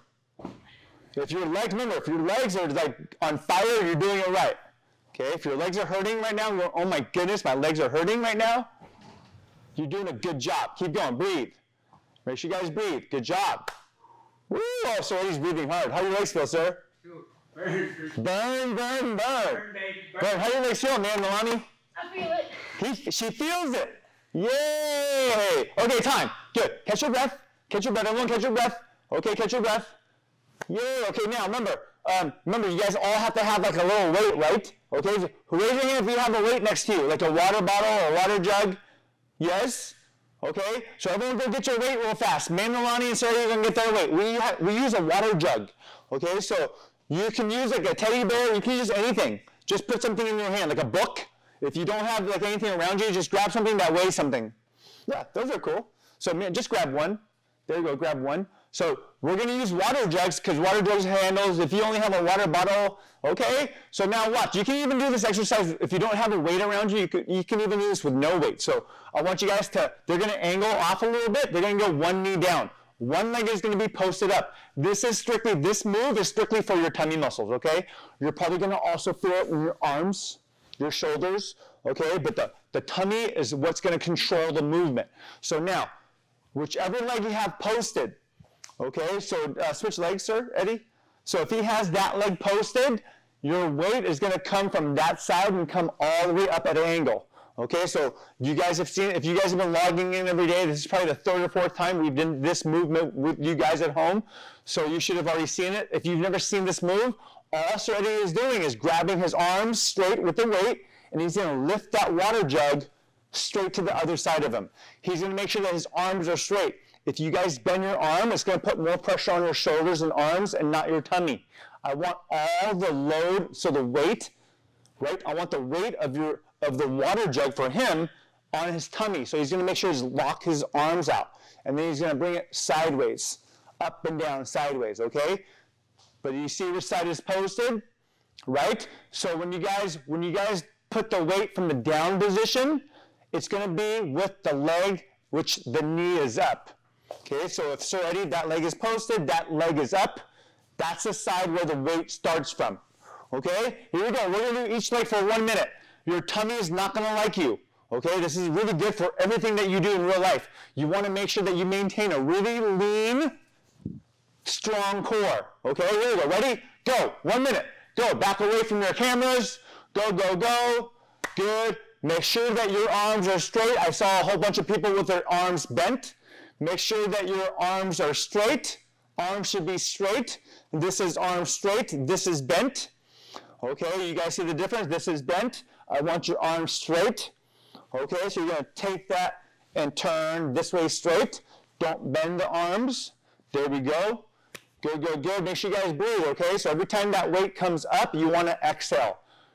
[SPEAKER 1] If your legs, remember, if your legs are like on fire, you're doing it right. Okay, if your legs are hurting right now, you're going, oh my goodness, my legs are hurting right now, you're doing a good job. Keep going, breathe. Make sure you guys breathe. Good job. Woo, oh, so he's breathing hard. How do your legs feel, sir?
[SPEAKER 2] Burn.
[SPEAKER 1] Burn, burn, burn.
[SPEAKER 2] Burn, baby, burn.
[SPEAKER 1] Burn. How do your legs feel, man, Milani?
[SPEAKER 3] I feel it.
[SPEAKER 1] She feels it. Yay! Okay, time. Good. Catch your breath. Catch your breath. Everyone catch your breath. Okay, catch your breath. Yeah, okay, now remember you guys all have to have like a little weight, right? Okay, so raise your hand if you have a weight next to you, like a water bottle or a water jug. Yes? Okay, so everyone go get your weight real fast. Manalani and Sarah are going to get their weight. We use a water jug. Okay, so you can use like a teddy bear, you can use anything. Just put something in your hand, like a book. If you don't have like anything around you, just grab something that weighs something. Yeah, those are cool. So just grab one. There you go, grab one. So we're going to use water jugs because water jugs handles. If you only have a water bottle, okay? So now watch. You can even do this exercise if you don't have a weight around you. You can even do this with no weight. So I want you guys to, they're going to angle off a little bit. They're going to go one knee down. One leg is going to be posted up. This move is strictly for your tummy muscles, okay? You're probably going to also feel it in your arms, your shoulders, okay? But the tummy is what's going to control the movement. So now, whichever leg you have posted, okay, so switch legs, sir, Eddie. So if he has that leg posted, your weight is going to come from that side and come all the way up at an angle. Okay, so you guys have seen it. If you guys have been logging in every day, this is probably the third or fourth time we've done this movement with you guys at home. So you should have already seen it. If you've never seen this move, all Sir Eddie is doing is grabbing his arms straight with the weight, and he's going to lift that water jug straight to the other side of him. He's going to make sure that his arms are straight. If you guys bend your arm, it's going to put more pressure on your shoulders and arms and not your tummy. I want all the load, so the weight, right? I want the weight of the water jug for him on his tummy. So he's going to make sure he's lock his arms out. And then he's going to bring it sideways, up and down, sideways, okay? But you see which side is posted, right? So when you guys put the weight from the down position, it's going to be with the leg, which the knee is up. Okay, so if Sir Eddie, that leg is posted, that leg is up, that's the side where the weight starts from. Okay, here we go. We're going to do each leg for 1 minute. Your tummy is not going to like you. Okay, this is really good for everything that you do in real life. You want to make sure that you maintain a really lean, strong core. Okay, here we go. Ready? Go. 1 minute. Go. Back away from your cameras. Go, go, go. Good. Make sure that your arms are straight. I saw a whole bunch of people with their arms bent. Make sure that your arms are straight. Arms should be straight. This is arm straight. This is bent. Okay, you guys see the difference? This is bent. I want your arms straight. Okay, so you're going to take that and turn this way straight. Don't bend the arms. There we go. Good, good, good. Make sure you guys breathe, okay? So every time that weight comes up, you want to exhale.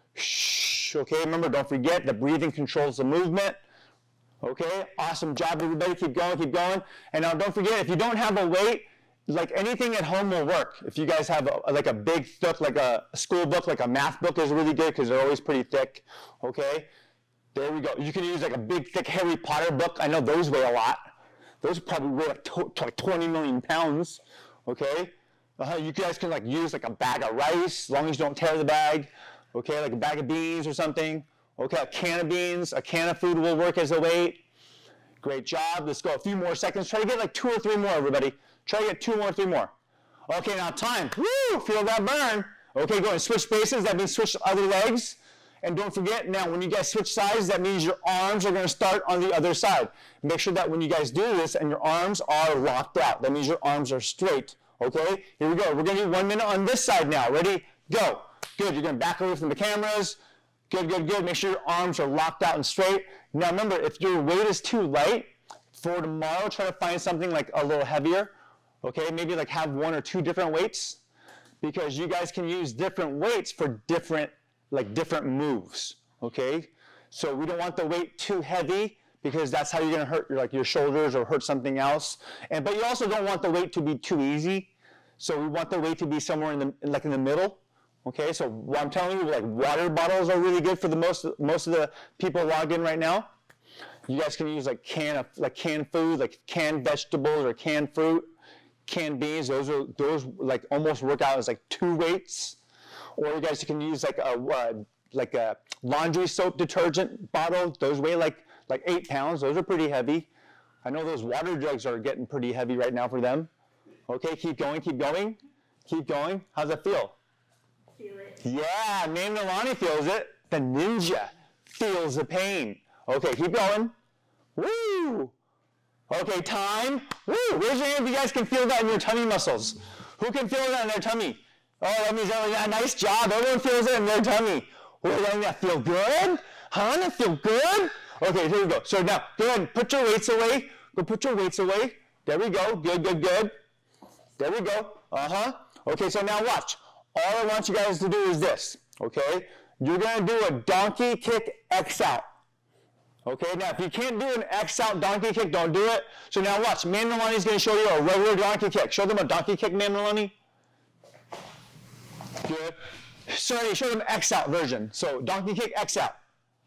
[SPEAKER 1] Shh, okay? Remember, don't forget, the breathing controls the movement. Okay, awesome job, everybody. Keep going, keep going. And now don't forget, if you don't have a weight, like anything at home will work. If you guys have like a big book, like a school book, like a math book is really good because they're always pretty thick. Okay, there we go. You can use like a big, thick Harry Potter book. I know those weigh a lot. Those probably weigh like 20 million pounds. Okay, you guys can like use like a bag of rice, as long as you don't tear the bag. Okay, like a bag of beans or something. Okay, a can of beans, a can of food will work as a weight. Great job. Let's go a few more seconds. Try to get like 2 or 3 more, everybody. Try to get 2 more, 3 more. Okay, now time. Woo! Feel that burn. Okay, go and switch bases. That means switch other legs. And don't forget, now when you guys switch sides, that means your arms are going to start on the other side. Make sure that when you guys do this and your arms are locked out, that means your arms are straight. Okay, here we go. We're going to do 1 minute on this side now. Ready? Go. Good. You're going to back away from the cameras. Good, good, good. Make sure your arms are locked out and straight. Now remember, if your weight is too light, for tomorrow, try to find something like a little heavier. Okay, maybe like have 1 or 2 different weights, because you guys can use different weights for different moves. Okay, so we don't want the weight too heavy because that's how you're going to hurt your shoulders or hurt something else. But you also don't want the weight to be too easy. So we want the weight to be somewhere in the middle. Okay, so what I'm telling you, like water bottles are really good for the most of the people logged in right now. You guys can use like canned food, like canned vegetables or canned fruit, canned beans. Those like almost work out as like 2 weights. Or you guys can use like a laundry soap detergent bottle. Those weigh like 8 pounds. Those are pretty heavy. I know those water jugs are getting pretty heavy right now for them. Okay, keep going, keep going, keep going. How's that feel?
[SPEAKER 3] Feel it.
[SPEAKER 1] Yeah, Nalani feels it. The ninja feels the pain. Okay, keep going. Woo! Okay, time. Woo! Raise your hand if you guys can feel that in your tummy muscles. Who can feel that in their tummy? Oh, that means nice job. Everyone feels it in their tummy. Oh, that feel good? Huh? That feel good? Okay, here we go. So now, go ahead and put your weights away. Go put your weights away. There we go. Good, good, good. There we go. Okay, so now watch. All I want you guys to do is this, okay? You're going to do a donkey kick X out. Okay, now if you can't do an X out donkey kick, don't do it. So now watch. Man Milani's going to show you a regular donkey kick. Show them a donkey kick, Man Milani. Good. Sorry, show them X out version. So donkey kick X out.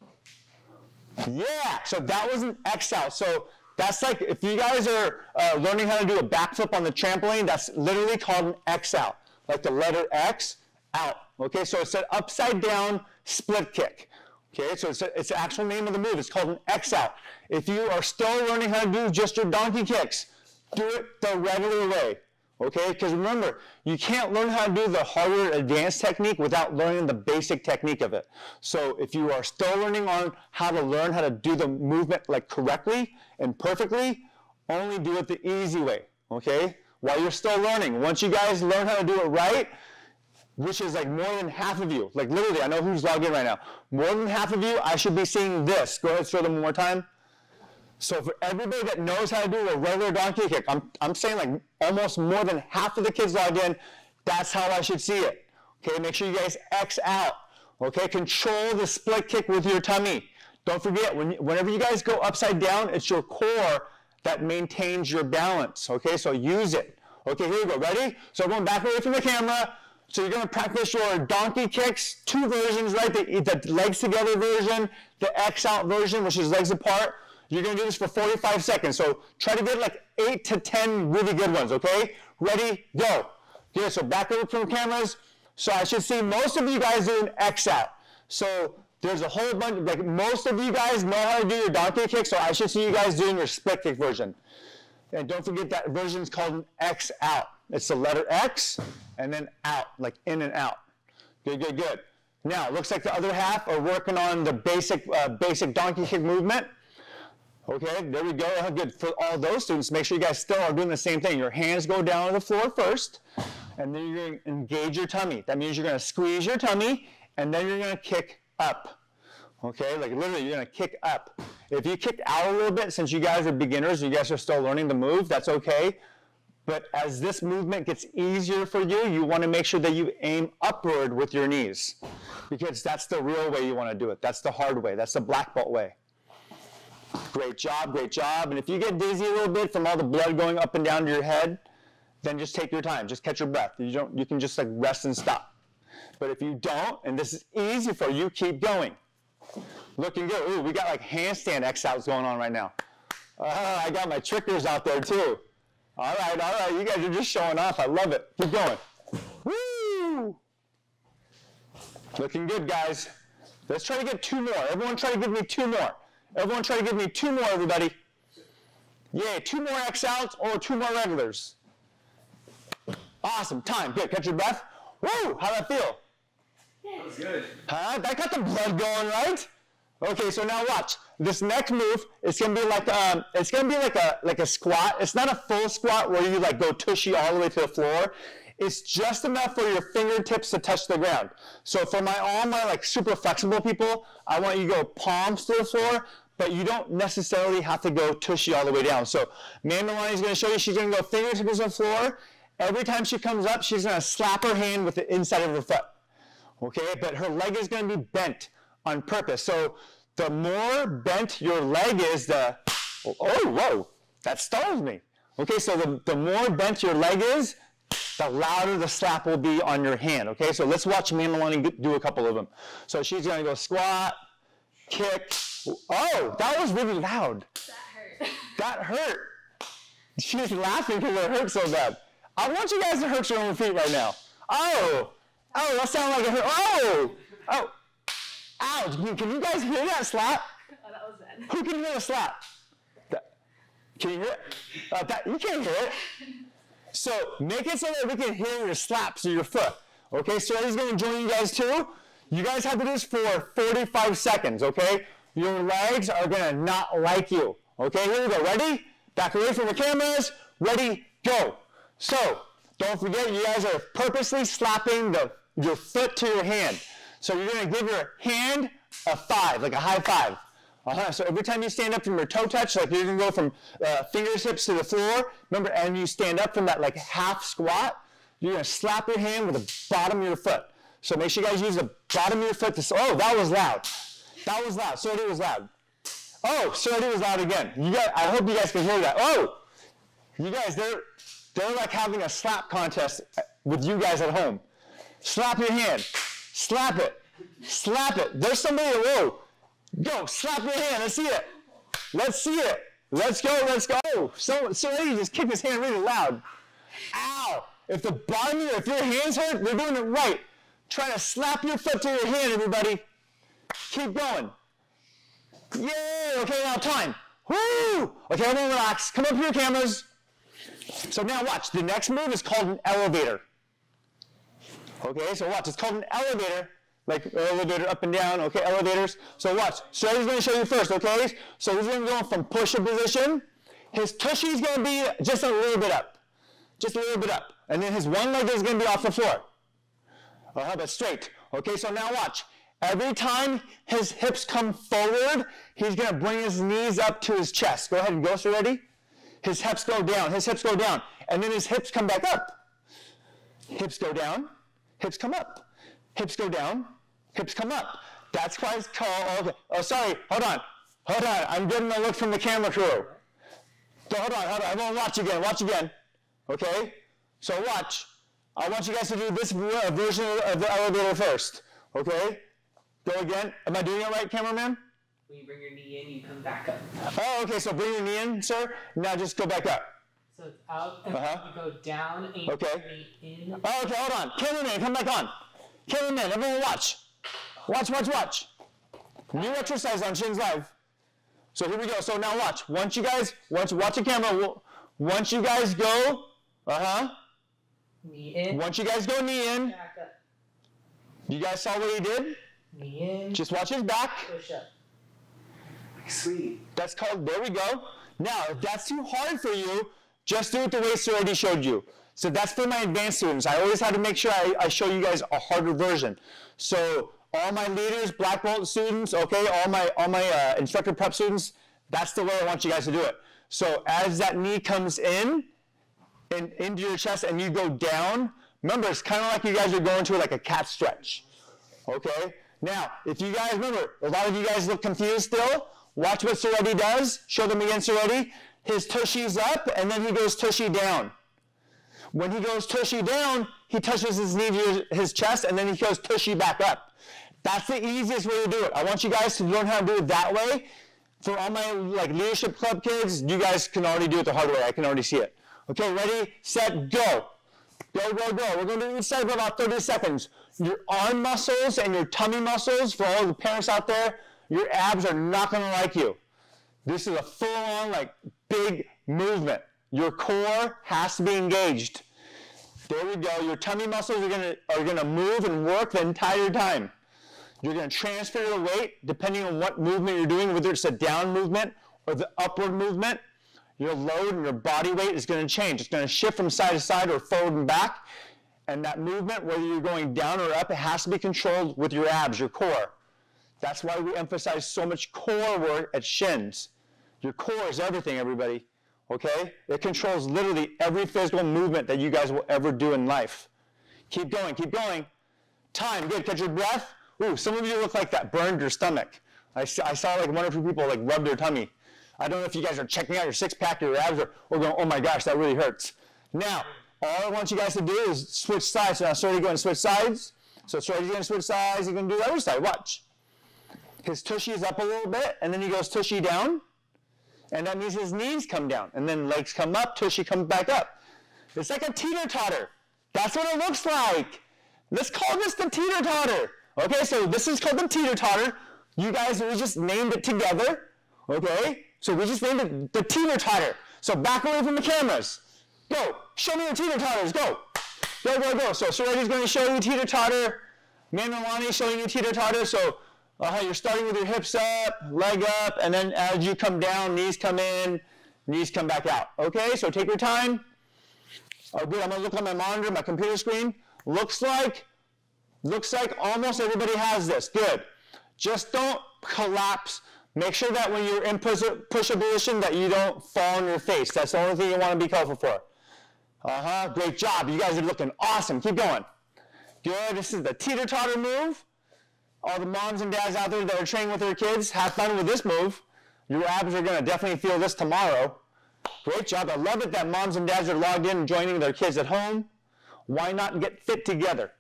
[SPEAKER 1] Yeah, so that was an X out. So that's like, if you guys are learning how to do a backflip on the trampoline, that's literally called an X out. Like the letter X, out. Okay, so it's an upside down split kick. Okay, so it's the actual name of the move. It's called an X out. If you are still learning how to do just your donkey kicks, do it the regular way. Okay, because remember, you can't learn how to do the harder advanced technique without learning the basic technique of it. So if you are still learning on how to learn how to do the movement like correctly and perfectly, only do it the easy way, okay? While you're still learning. Once you guys learn how to do it right, which is like more than half of you, like literally, I know who's logged in right now. More than half of you, I should be seeing this. Go ahead, show them one more time. So for everybody that knows how to do a regular donkey kick, I'm saying like almost more than half of the kids logged in, that's how I should see it. Okay, make sure you guys X out. Okay, control the split kick with your tummy. Don't forget, whenever you guys go upside down, it's your core that maintains your balance. Okay, so use it. Okay, here we go. Ready? So going back away from the camera. So you're going to practice your donkey kicks, two versions, right? The legs together version, the X out version, which is legs apart. You're going to do this for 45 seconds. So try to get like 8 to 10 really good ones, okay? Ready, go. Good, so back over from cameras. So I should see most of you guys doing X out. So there's a whole bunch, like most of you guys know how to do your donkey kick, so I should see you guys doing your split kick version. And don't forget that version is called an X out. It's the letter X and then out, like in and out. Good, good, good. Now, it looks like the other half are working on the basic donkey kick movement. Okay, there we go. Good. For all those students, make sure you guys still are doing the same thing. Your hands go down on the floor first, and then you're going to engage your tummy. That means you're going to squeeze your tummy, and then you're going to kick up. Okay, like literally you're going to kick up. If you kick out a little bit, since you guys are beginners, you guys are still learning the move, that's okay. But as this movement gets easier for you, you want to make sure that you aim upward with your knees, because that's the real way you want to do it. That's the hard way. That's the black belt way. Great job, great job. And if you get dizzy a little bit from all the blood going up and down to your head, then just take your time. Just catch your breath. You can just like rest and stop. But if you don't, and this is easy for you, keep going. Looking good. Ooh, we got like handstand X-outs going on right now. I got my trickers out there too. All right. You guys are just showing off. I love it. Keep going. Woo! Looking good, guys. Let's try to get 2 more. Everyone try to give me 2 more. Everyone try to give me 2 more, everybody. Yay, 2 more X-outs or 2 more regulars. Awesome, time, good, catch your breath. Woo, how'd that feel?
[SPEAKER 2] That was good.
[SPEAKER 1] Huh, that got the blood going, right? Okay, so now watch. This next move, it's gonna be like a squat. It's not a full squat where you like go tushy all the way to the floor. It's just enough for your fingertips to touch the ground. So for all my like super flexible people, I want you to go palms to the floor, but you don't necessarily have to go tushy all the way down. So Mandalani is going to show you, she's going to go fingertips to the floor. Every time she comes up, she's going to slap her hand with the inside of her foot. Okay, but her leg is going to be bent on purpose. So the more bent your leg is, whoa, that startled me. Okay, so the more bent your leg is, the louder the slap will be on your hand, okay? So let's watch Mandalani do a couple of them. So she's gonna go squat, kick. Oh, that was really loud.
[SPEAKER 3] That hurt.
[SPEAKER 1] That hurt. She's laughing because it hurt so bad. I want you guys to hurt your own feet right now. Oh, that sounded like it hurt. Oh, ouch. Can you guys hear that slap?
[SPEAKER 3] Oh, that was bad.
[SPEAKER 1] Who can hear the slap? Can you hear it? You can't hear it. So make it so that we can hear your slaps of your foot. Okay, so he's going to join you guys too. You guys have to do this for 45 seconds, okay? Your legs are going to not like you. Okay, here we go. Ready? Back away from the cameras. Ready, go. So Don't forget, you guys are purposely slapping your foot to your hand. So you're going to give your hand a 5, like a high 5. So every time you stand up from your toe touch, like you're going to go from fingertips to the floor, remember, and you stand up from that like half squat, you're going to slap your hand with the bottom of your foot. So make sure you guys use the bottom of your foot to, oh, that was loud. That was loud. So it was loud. Oh, so it was loud again. I hope you guys can hear that. Oh, you guys, they're like having a slap contest with you guys at home. Slap your hand. Slap it. Slap it. There's somebody, whoa. Go, slap your hand. Let's see it. Let's see it. Let's go, let's go. So he just kicked his hand really loud. Ow. If your hands hurt, they're doing it right. Try to slap your foot to your hand, everybody. Keep going. Yay. Okay, now time. Woo. Okay, everyone relax. Come up here, cameras. So now watch. The next move is called an elevator. Okay, so watch. It's called an elevator. Like elevator up and down, okay, elevators. So watch. So he's going to show you first, okay? So he's going to go from push-up position. His tushy's going to be just a little bit up. Just a little bit up. And then his one leg is going to be off the floor. Or how about straight? Okay, so now watch. Every time his hips come forward, he's going to bring his knees up to his chest. Go ahead and go, so ready? His hips go down, his hips go down. And then his hips come back up. Hips go down, hips come up. Hips go down, hips come up. That's why it's called, okay. Oh, sorry, hold on. Hold on, I'm getting a look from the camera crew. So hold on, I won't watch again. Okay? So watch. I want you guys to do this version of the elevator first. Okay? Go again. Am I doing it right, cameraman?
[SPEAKER 2] When you bring your knee in, you come back up.
[SPEAKER 1] Oh, okay, so bring your knee in, sir. Now just go back up.
[SPEAKER 2] So it's out, and you go down, and you bring your knee in.
[SPEAKER 1] Oh, okay, hold on. Cameraman, come back on. Cameraman, everyone watch. Watch. New exercise on Shin's Live. So here we go. So now watch. Watch the camera. Once you guys go,
[SPEAKER 2] knee in.
[SPEAKER 1] Once you guys go knee in.
[SPEAKER 2] Back up.
[SPEAKER 1] You guys saw what he did?
[SPEAKER 2] Knee in.
[SPEAKER 1] Just watch his back.
[SPEAKER 2] Push up.
[SPEAKER 1] Sweet. That's called, there we go. Now, if that's too hard for you, just do it the way Sir already showed you. So that's for my advanced students. I always had to make sure I show you guys a harder version. So all my leaders, black belt students, okay, all my instructor prep students, that's the way I want you guys to do it. So as that knee comes in and into your chest and you go down, remember, it's kind of like you guys are going to like a cat stretch. Okay? Now, if you guys remember, a lot of you guys look confused still. Watch what Sir Eddie does. Show them again, Sir Eddie. His tushy's up, and then he goes tushy down. When he goes tushy down, he touches his knee to his chest, and then he goes tushy back up. That's the easiest way to do it. I want you guys to learn how to do it that way. For all my leadership club kids, you guys can already do it the hard way. I can already see it. Okay, ready, set, go. Go. We're going to do each side for about 30 seconds. Your arm muscles and your tummy muscles, for all the parents out there, your abs are not going to like you. This is a full-on, big movement. Your core has to be engaged. There we go. Your tummy muscles are gonna move and work the entire time. You're going to transfer your weight depending on what movement you're doing, whether it's a down movement or the upward movement. Your load and your body weight is going to change. It's going to shift from side to side or forward and back. And that movement, whether you're going down or up, it has to be controlled with your abs, your core. That's why we emphasize so much core work at Shin's. Your core is everything, everybody. Okay? It controls literally every physical movement that you guys will ever do in life. Keep going. Time. Good. Catch your breath. Ooh, some of you look like that burned your stomach. I saw one or two people rub their tummy. I don't know if you guys are checking out your six-pack or your abs or going, oh my gosh, that really hurts. Now, all I want you guys to do is switch sides. So now Shorty's going to switch sides. So Shorty's going to switch sides. He's going to do the other side. Watch. His tushy is up a little bit, and then he goes tushy down. And that means his knees come down. And then legs come up, tushy comes back up. It's like a teeter-totter. That's what it looks like. Let's call this the teeter-totter. Okay, so this is called the teeter-totter. You guys, we just named it together. Okay? So we just named it the teeter-totter. So back away from the cameras. Go. Show me your teeter-totters. Go. Go. So Shorty's going to show you teeter-totter. Manolani's showing you teeter-totter. So you're starting with your hips up, leg up, and then as you come down, knees come in, knees come back out. Okay, so take your time. Oh, good. I'm gonna look on my monitor, my computer screen. Looks like almost everybody has this. Good. Just don't collapse. Make sure that when you're in push-up position that you don't fall on your face. That's the only thing you want to be careful for. Great job. You guys are looking awesome. Keep going. Good. This is the teeter-totter move. All the moms and dads out there that are training with their kids, have fun with this move. Your abs are going to definitely feel this tomorrow. Great job. I love it that moms and dads are logged in and joining their kids at home. Why not get fit together?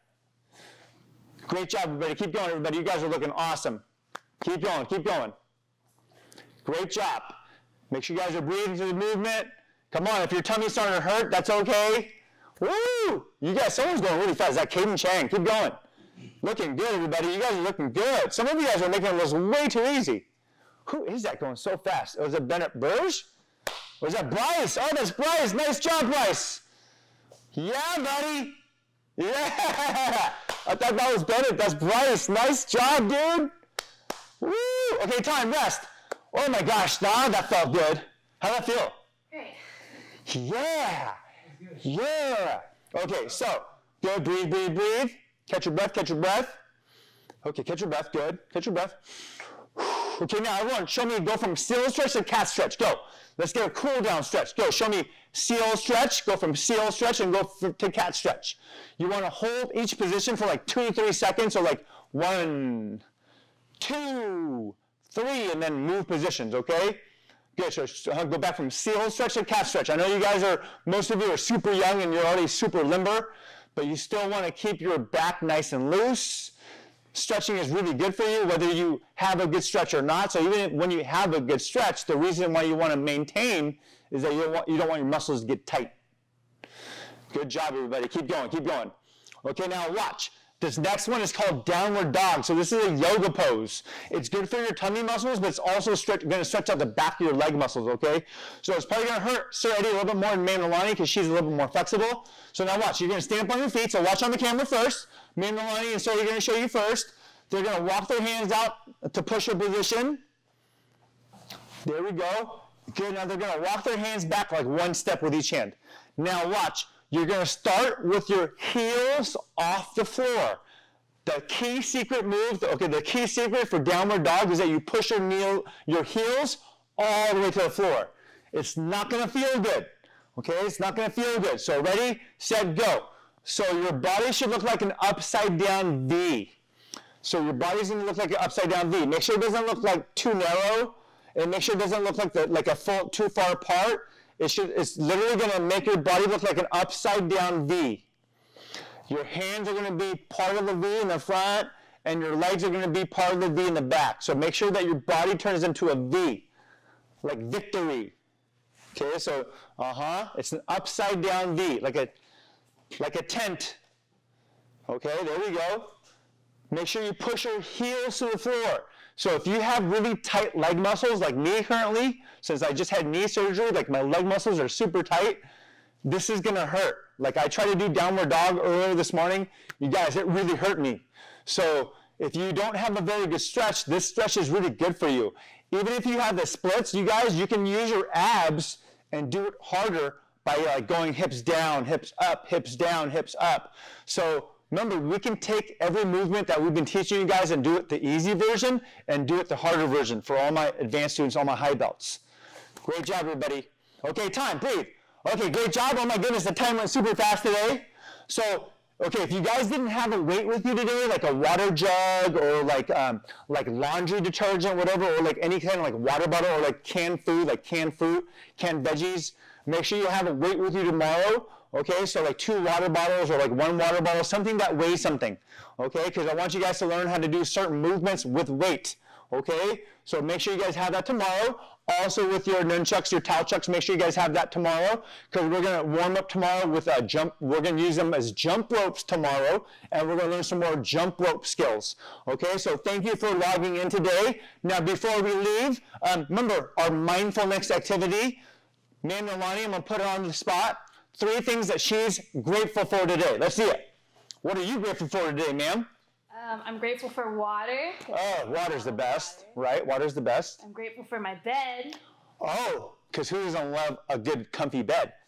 [SPEAKER 1] Great job, everybody. Keep going, everybody. You guys are looking awesome. Keep going. Keep going. Great job. Make sure you guys are breathing through the movement. Come on. If your tummy's starting to hurt, that's okay. Woo! You guys, someone's going really fast. Is that Caden Chang? Keep going. Looking good, everybody. You guys are looking good. Some of you guys are making this way too easy. Who is that going so fast? Oh, is it Bennett Burge? Or is that Bryce? Oh, that's Bryce. Nice job, Bryce. Yeah, buddy. Yeah. I thought that was Bennett. That's Bryce. Nice job, dude. Woo. Okay, time, rest. Oh my gosh, now that felt good. How'd that feel?
[SPEAKER 3] Great.
[SPEAKER 1] Yeah. Yeah. Okay, so good. Breathe, breathe, breathe. Catch your breath, catch your breath. Okay, catch your breath. Good. Catch your breath. Okay, now everyone, show me go from seal stretch to cat stretch. Go. Let's get a cool down stretch. Go. Show me seal stretch. Go from seal stretch and go to cat stretch. You want to hold each position for like 2 to 3 seconds. So like 1, 2, 3, and then move positions. Okay. Good. So go back from seal stretch to cat stretch. I know you guys are, most of you are super young and you're already super limber, but you still want to keep your back nice and loose. Stretching is really good for you, whether you have a good stretch or not. So even when you have a good stretch, the reason why you want to maintain is that you don't want your muscles to get tight. Good job, everybody. Keep going, keep going. Okay, now watch. This next one is called downward dog. So this is a yoga pose. It's good for your tummy muscles, but it's also going to stretch out the back of your leg muscles, okay? So it's probably going to hurt Sir Eddie a little bit more than Manalani because she's a little bit more flexible. So now watch. You're going to stand up on your feet. So watch on the camera first. Manalani and Sir Eddie are going to show you first. They're going to walk their hands out to push-up position. There we go. Good. Now they're going to walk their hands back like 1 step with each hand. Now watch. You're going to start with your heels off the floor. The key secret move, the key secret for downward dog is that you push your heels all the way to the floor. It's not going to feel good. Okay, it's not going to feel good. So ready, set, go. So your body should look like an upside down V. So your body's going to look like an upside down V. Make sure it doesn't look like too narrow, and make sure it doesn't look like a full too far apart. It's literally going to make your body look like an upside down V. Your hands are going to be part of the V in the front, and your legs are going to be part of the V in the back. So make sure that your body turns into a V, like victory. Okay, so it's an upside down V, like a tent. Okay, there we go. Make sure you push your heels to the floor. So if you have really tight leg muscles, like me currently, since I just had knee surgery, like my leg muscles are super tight, this is gonna hurt. Like I tried to do downward dog earlier this morning, you guys, it really hurt me. So if you don't have a very good stretch, this stretch is really good for you. Even if you have the splits, you guys, you can use your abs and do it harder by like going hips down, hips up, hips down, hips up. So remember, we can take every movement that we've been teaching you guys and do it the easy version and do it the harder version for all my advanced students, all my high belts. Great job, everybody. Okay, time, breathe. Okay, great job. Oh my goodness, the time went super fast today. So, okay, if you guys didn't have a weight with you today, like a water jug or like laundry detergent, whatever, or like any kind of like water bottle or like canned food, like canned fruit, canned veggies, make sure you have a weight with you tomorrow. Okay, so like 2 water bottles or like 1 water bottle, something that weighs something. Okay, because I want you guys to learn how to do certain movements with weight. Okay, so make sure you guys have that tomorrow. Also with your nunchucks, your towel chucks, make sure you guys have that tomorrow because we're going to warm up tomorrow with a jump. We're going to use them as jump ropes tomorrow, and we're going to learn some more jump rope skills. Okay, so thank you for logging in today. Now, before we leave, remember our mindfulness activity. Ma'am Nolani, I'm going to put her on the spot. 3 things that she's grateful for today. Let's see it. What are you grateful for today, ma'am?
[SPEAKER 3] I'm grateful for water.
[SPEAKER 1] Oh, water's the best, right? Water's the best.
[SPEAKER 3] I'm grateful for my bed.
[SPEAKER 1] Oh, because who doesn't love a good, comfy bed?
[SPEAKER 3] My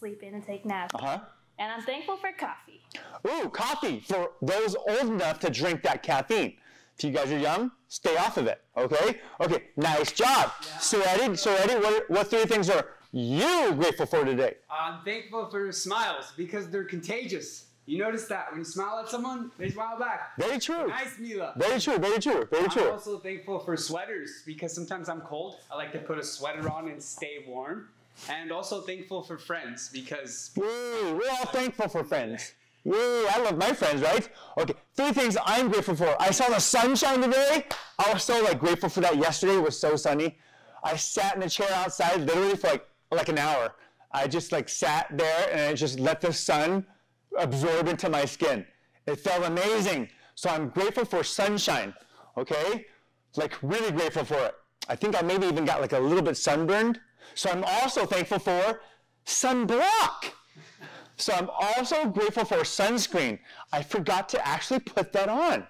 [SPEAKER 3] sleep in and take naps.
[SPEAKER 1] Uh-huh.
[SPEAKER 3] And I'm thankful for coffee.
[SPEAKER 1] Ooh, coffee for those old enough to drink that caffeine. If you guys are young, stay off of it, okay? Okay, nice job.
[SPEAKER 4] Yeah.
[SPEAKER 1] So Eddie, what 3 things are you grateful for today?
[SPEAKER 4] I'm thankful for smiles because they're contagious. You notice that when you smile at someone, they smile back.
[SPEAKER 1] Very true.
[SPEAKER 4] Nice, Mila.
[SPEAKER 1] Very true, very true, very true.
[SPEAKER 4] I'm also thankful for sweaters because sometimes I'm cold. I like to put a sweater on and stay warm. And also thankful for friends because...
[SPEAKER 1] Yay, we're all thankful for friends. Yay, I love my friends, right? Okay, 3 things I'm grateful for. I saw the sunshine today. I was so grateful for that yesterday. It was so sunny. I sat in a chair outside literally for like an hour. I just sat there and I just let the sun absorb into my skin. It felt amazing. So I'm grateful for sunshine, okay? Really grateful for it. I think I maybe even got a little bit sunburned. So I'm also thankful for sunblock. So I'm also grateful for sunscreen. I forgot to actually put that on.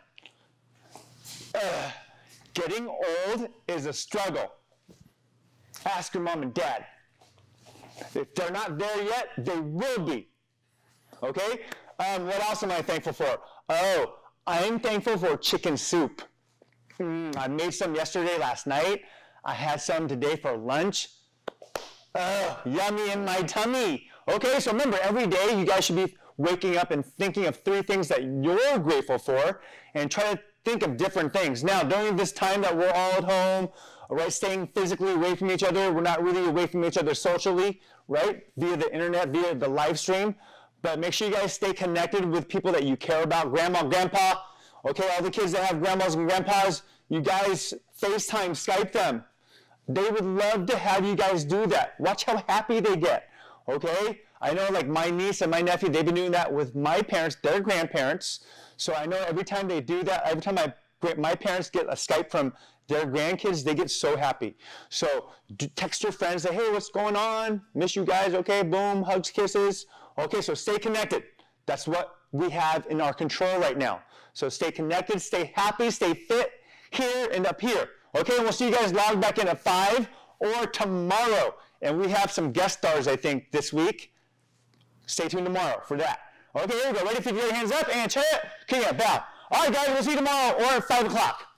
[SPEAKER 1] Getting old is a struggle. Ask your mom and dad. If they're not there yet, they will be. Okay? What else am I thankful for? Oh, I'm thankful for chicken soup. I made some last night. I had some today for lunch. Oh, yummy in my tummy. Okay, so remember, every day you guys should be waking up and thinking of 3 things that you're grateful for and try to think of different things. Now, during this time that we're all at home, right, staying physically away from each other, we're not really away from each other socially, right, via the internet, via the live stream. But make sure you guys stay connected with people that you care about, grandma, grandpa, okay, all the kids that have grandmas and grandpas, you guys FaceTime, Skype them. They would love to have you guys do that. Watch how happy they get, okay? I know my niece and my nephew, they've been doing that with my parents, their grandparents. So I know every time they do that, every time my parents get a Skype from their grandkids, they get so happy. So text your friends, say, hey, what's going on? Miss you guys, okay? Boom, hugs, kisses. Okay, so stay connected. That's what we have in our control right now. So stay connected, stay happy, stay fit here and up here. Okay, and we'll see you guys log back in at 5 or tomorrow. And we have some guest stars, I think, this week. Stay tuned tomorrow for that. Okay, here we go. Ready for your hands up and check it. Okay, yeah, bow. All right, guys, we'll see you tomorrow or at 5 o'clock.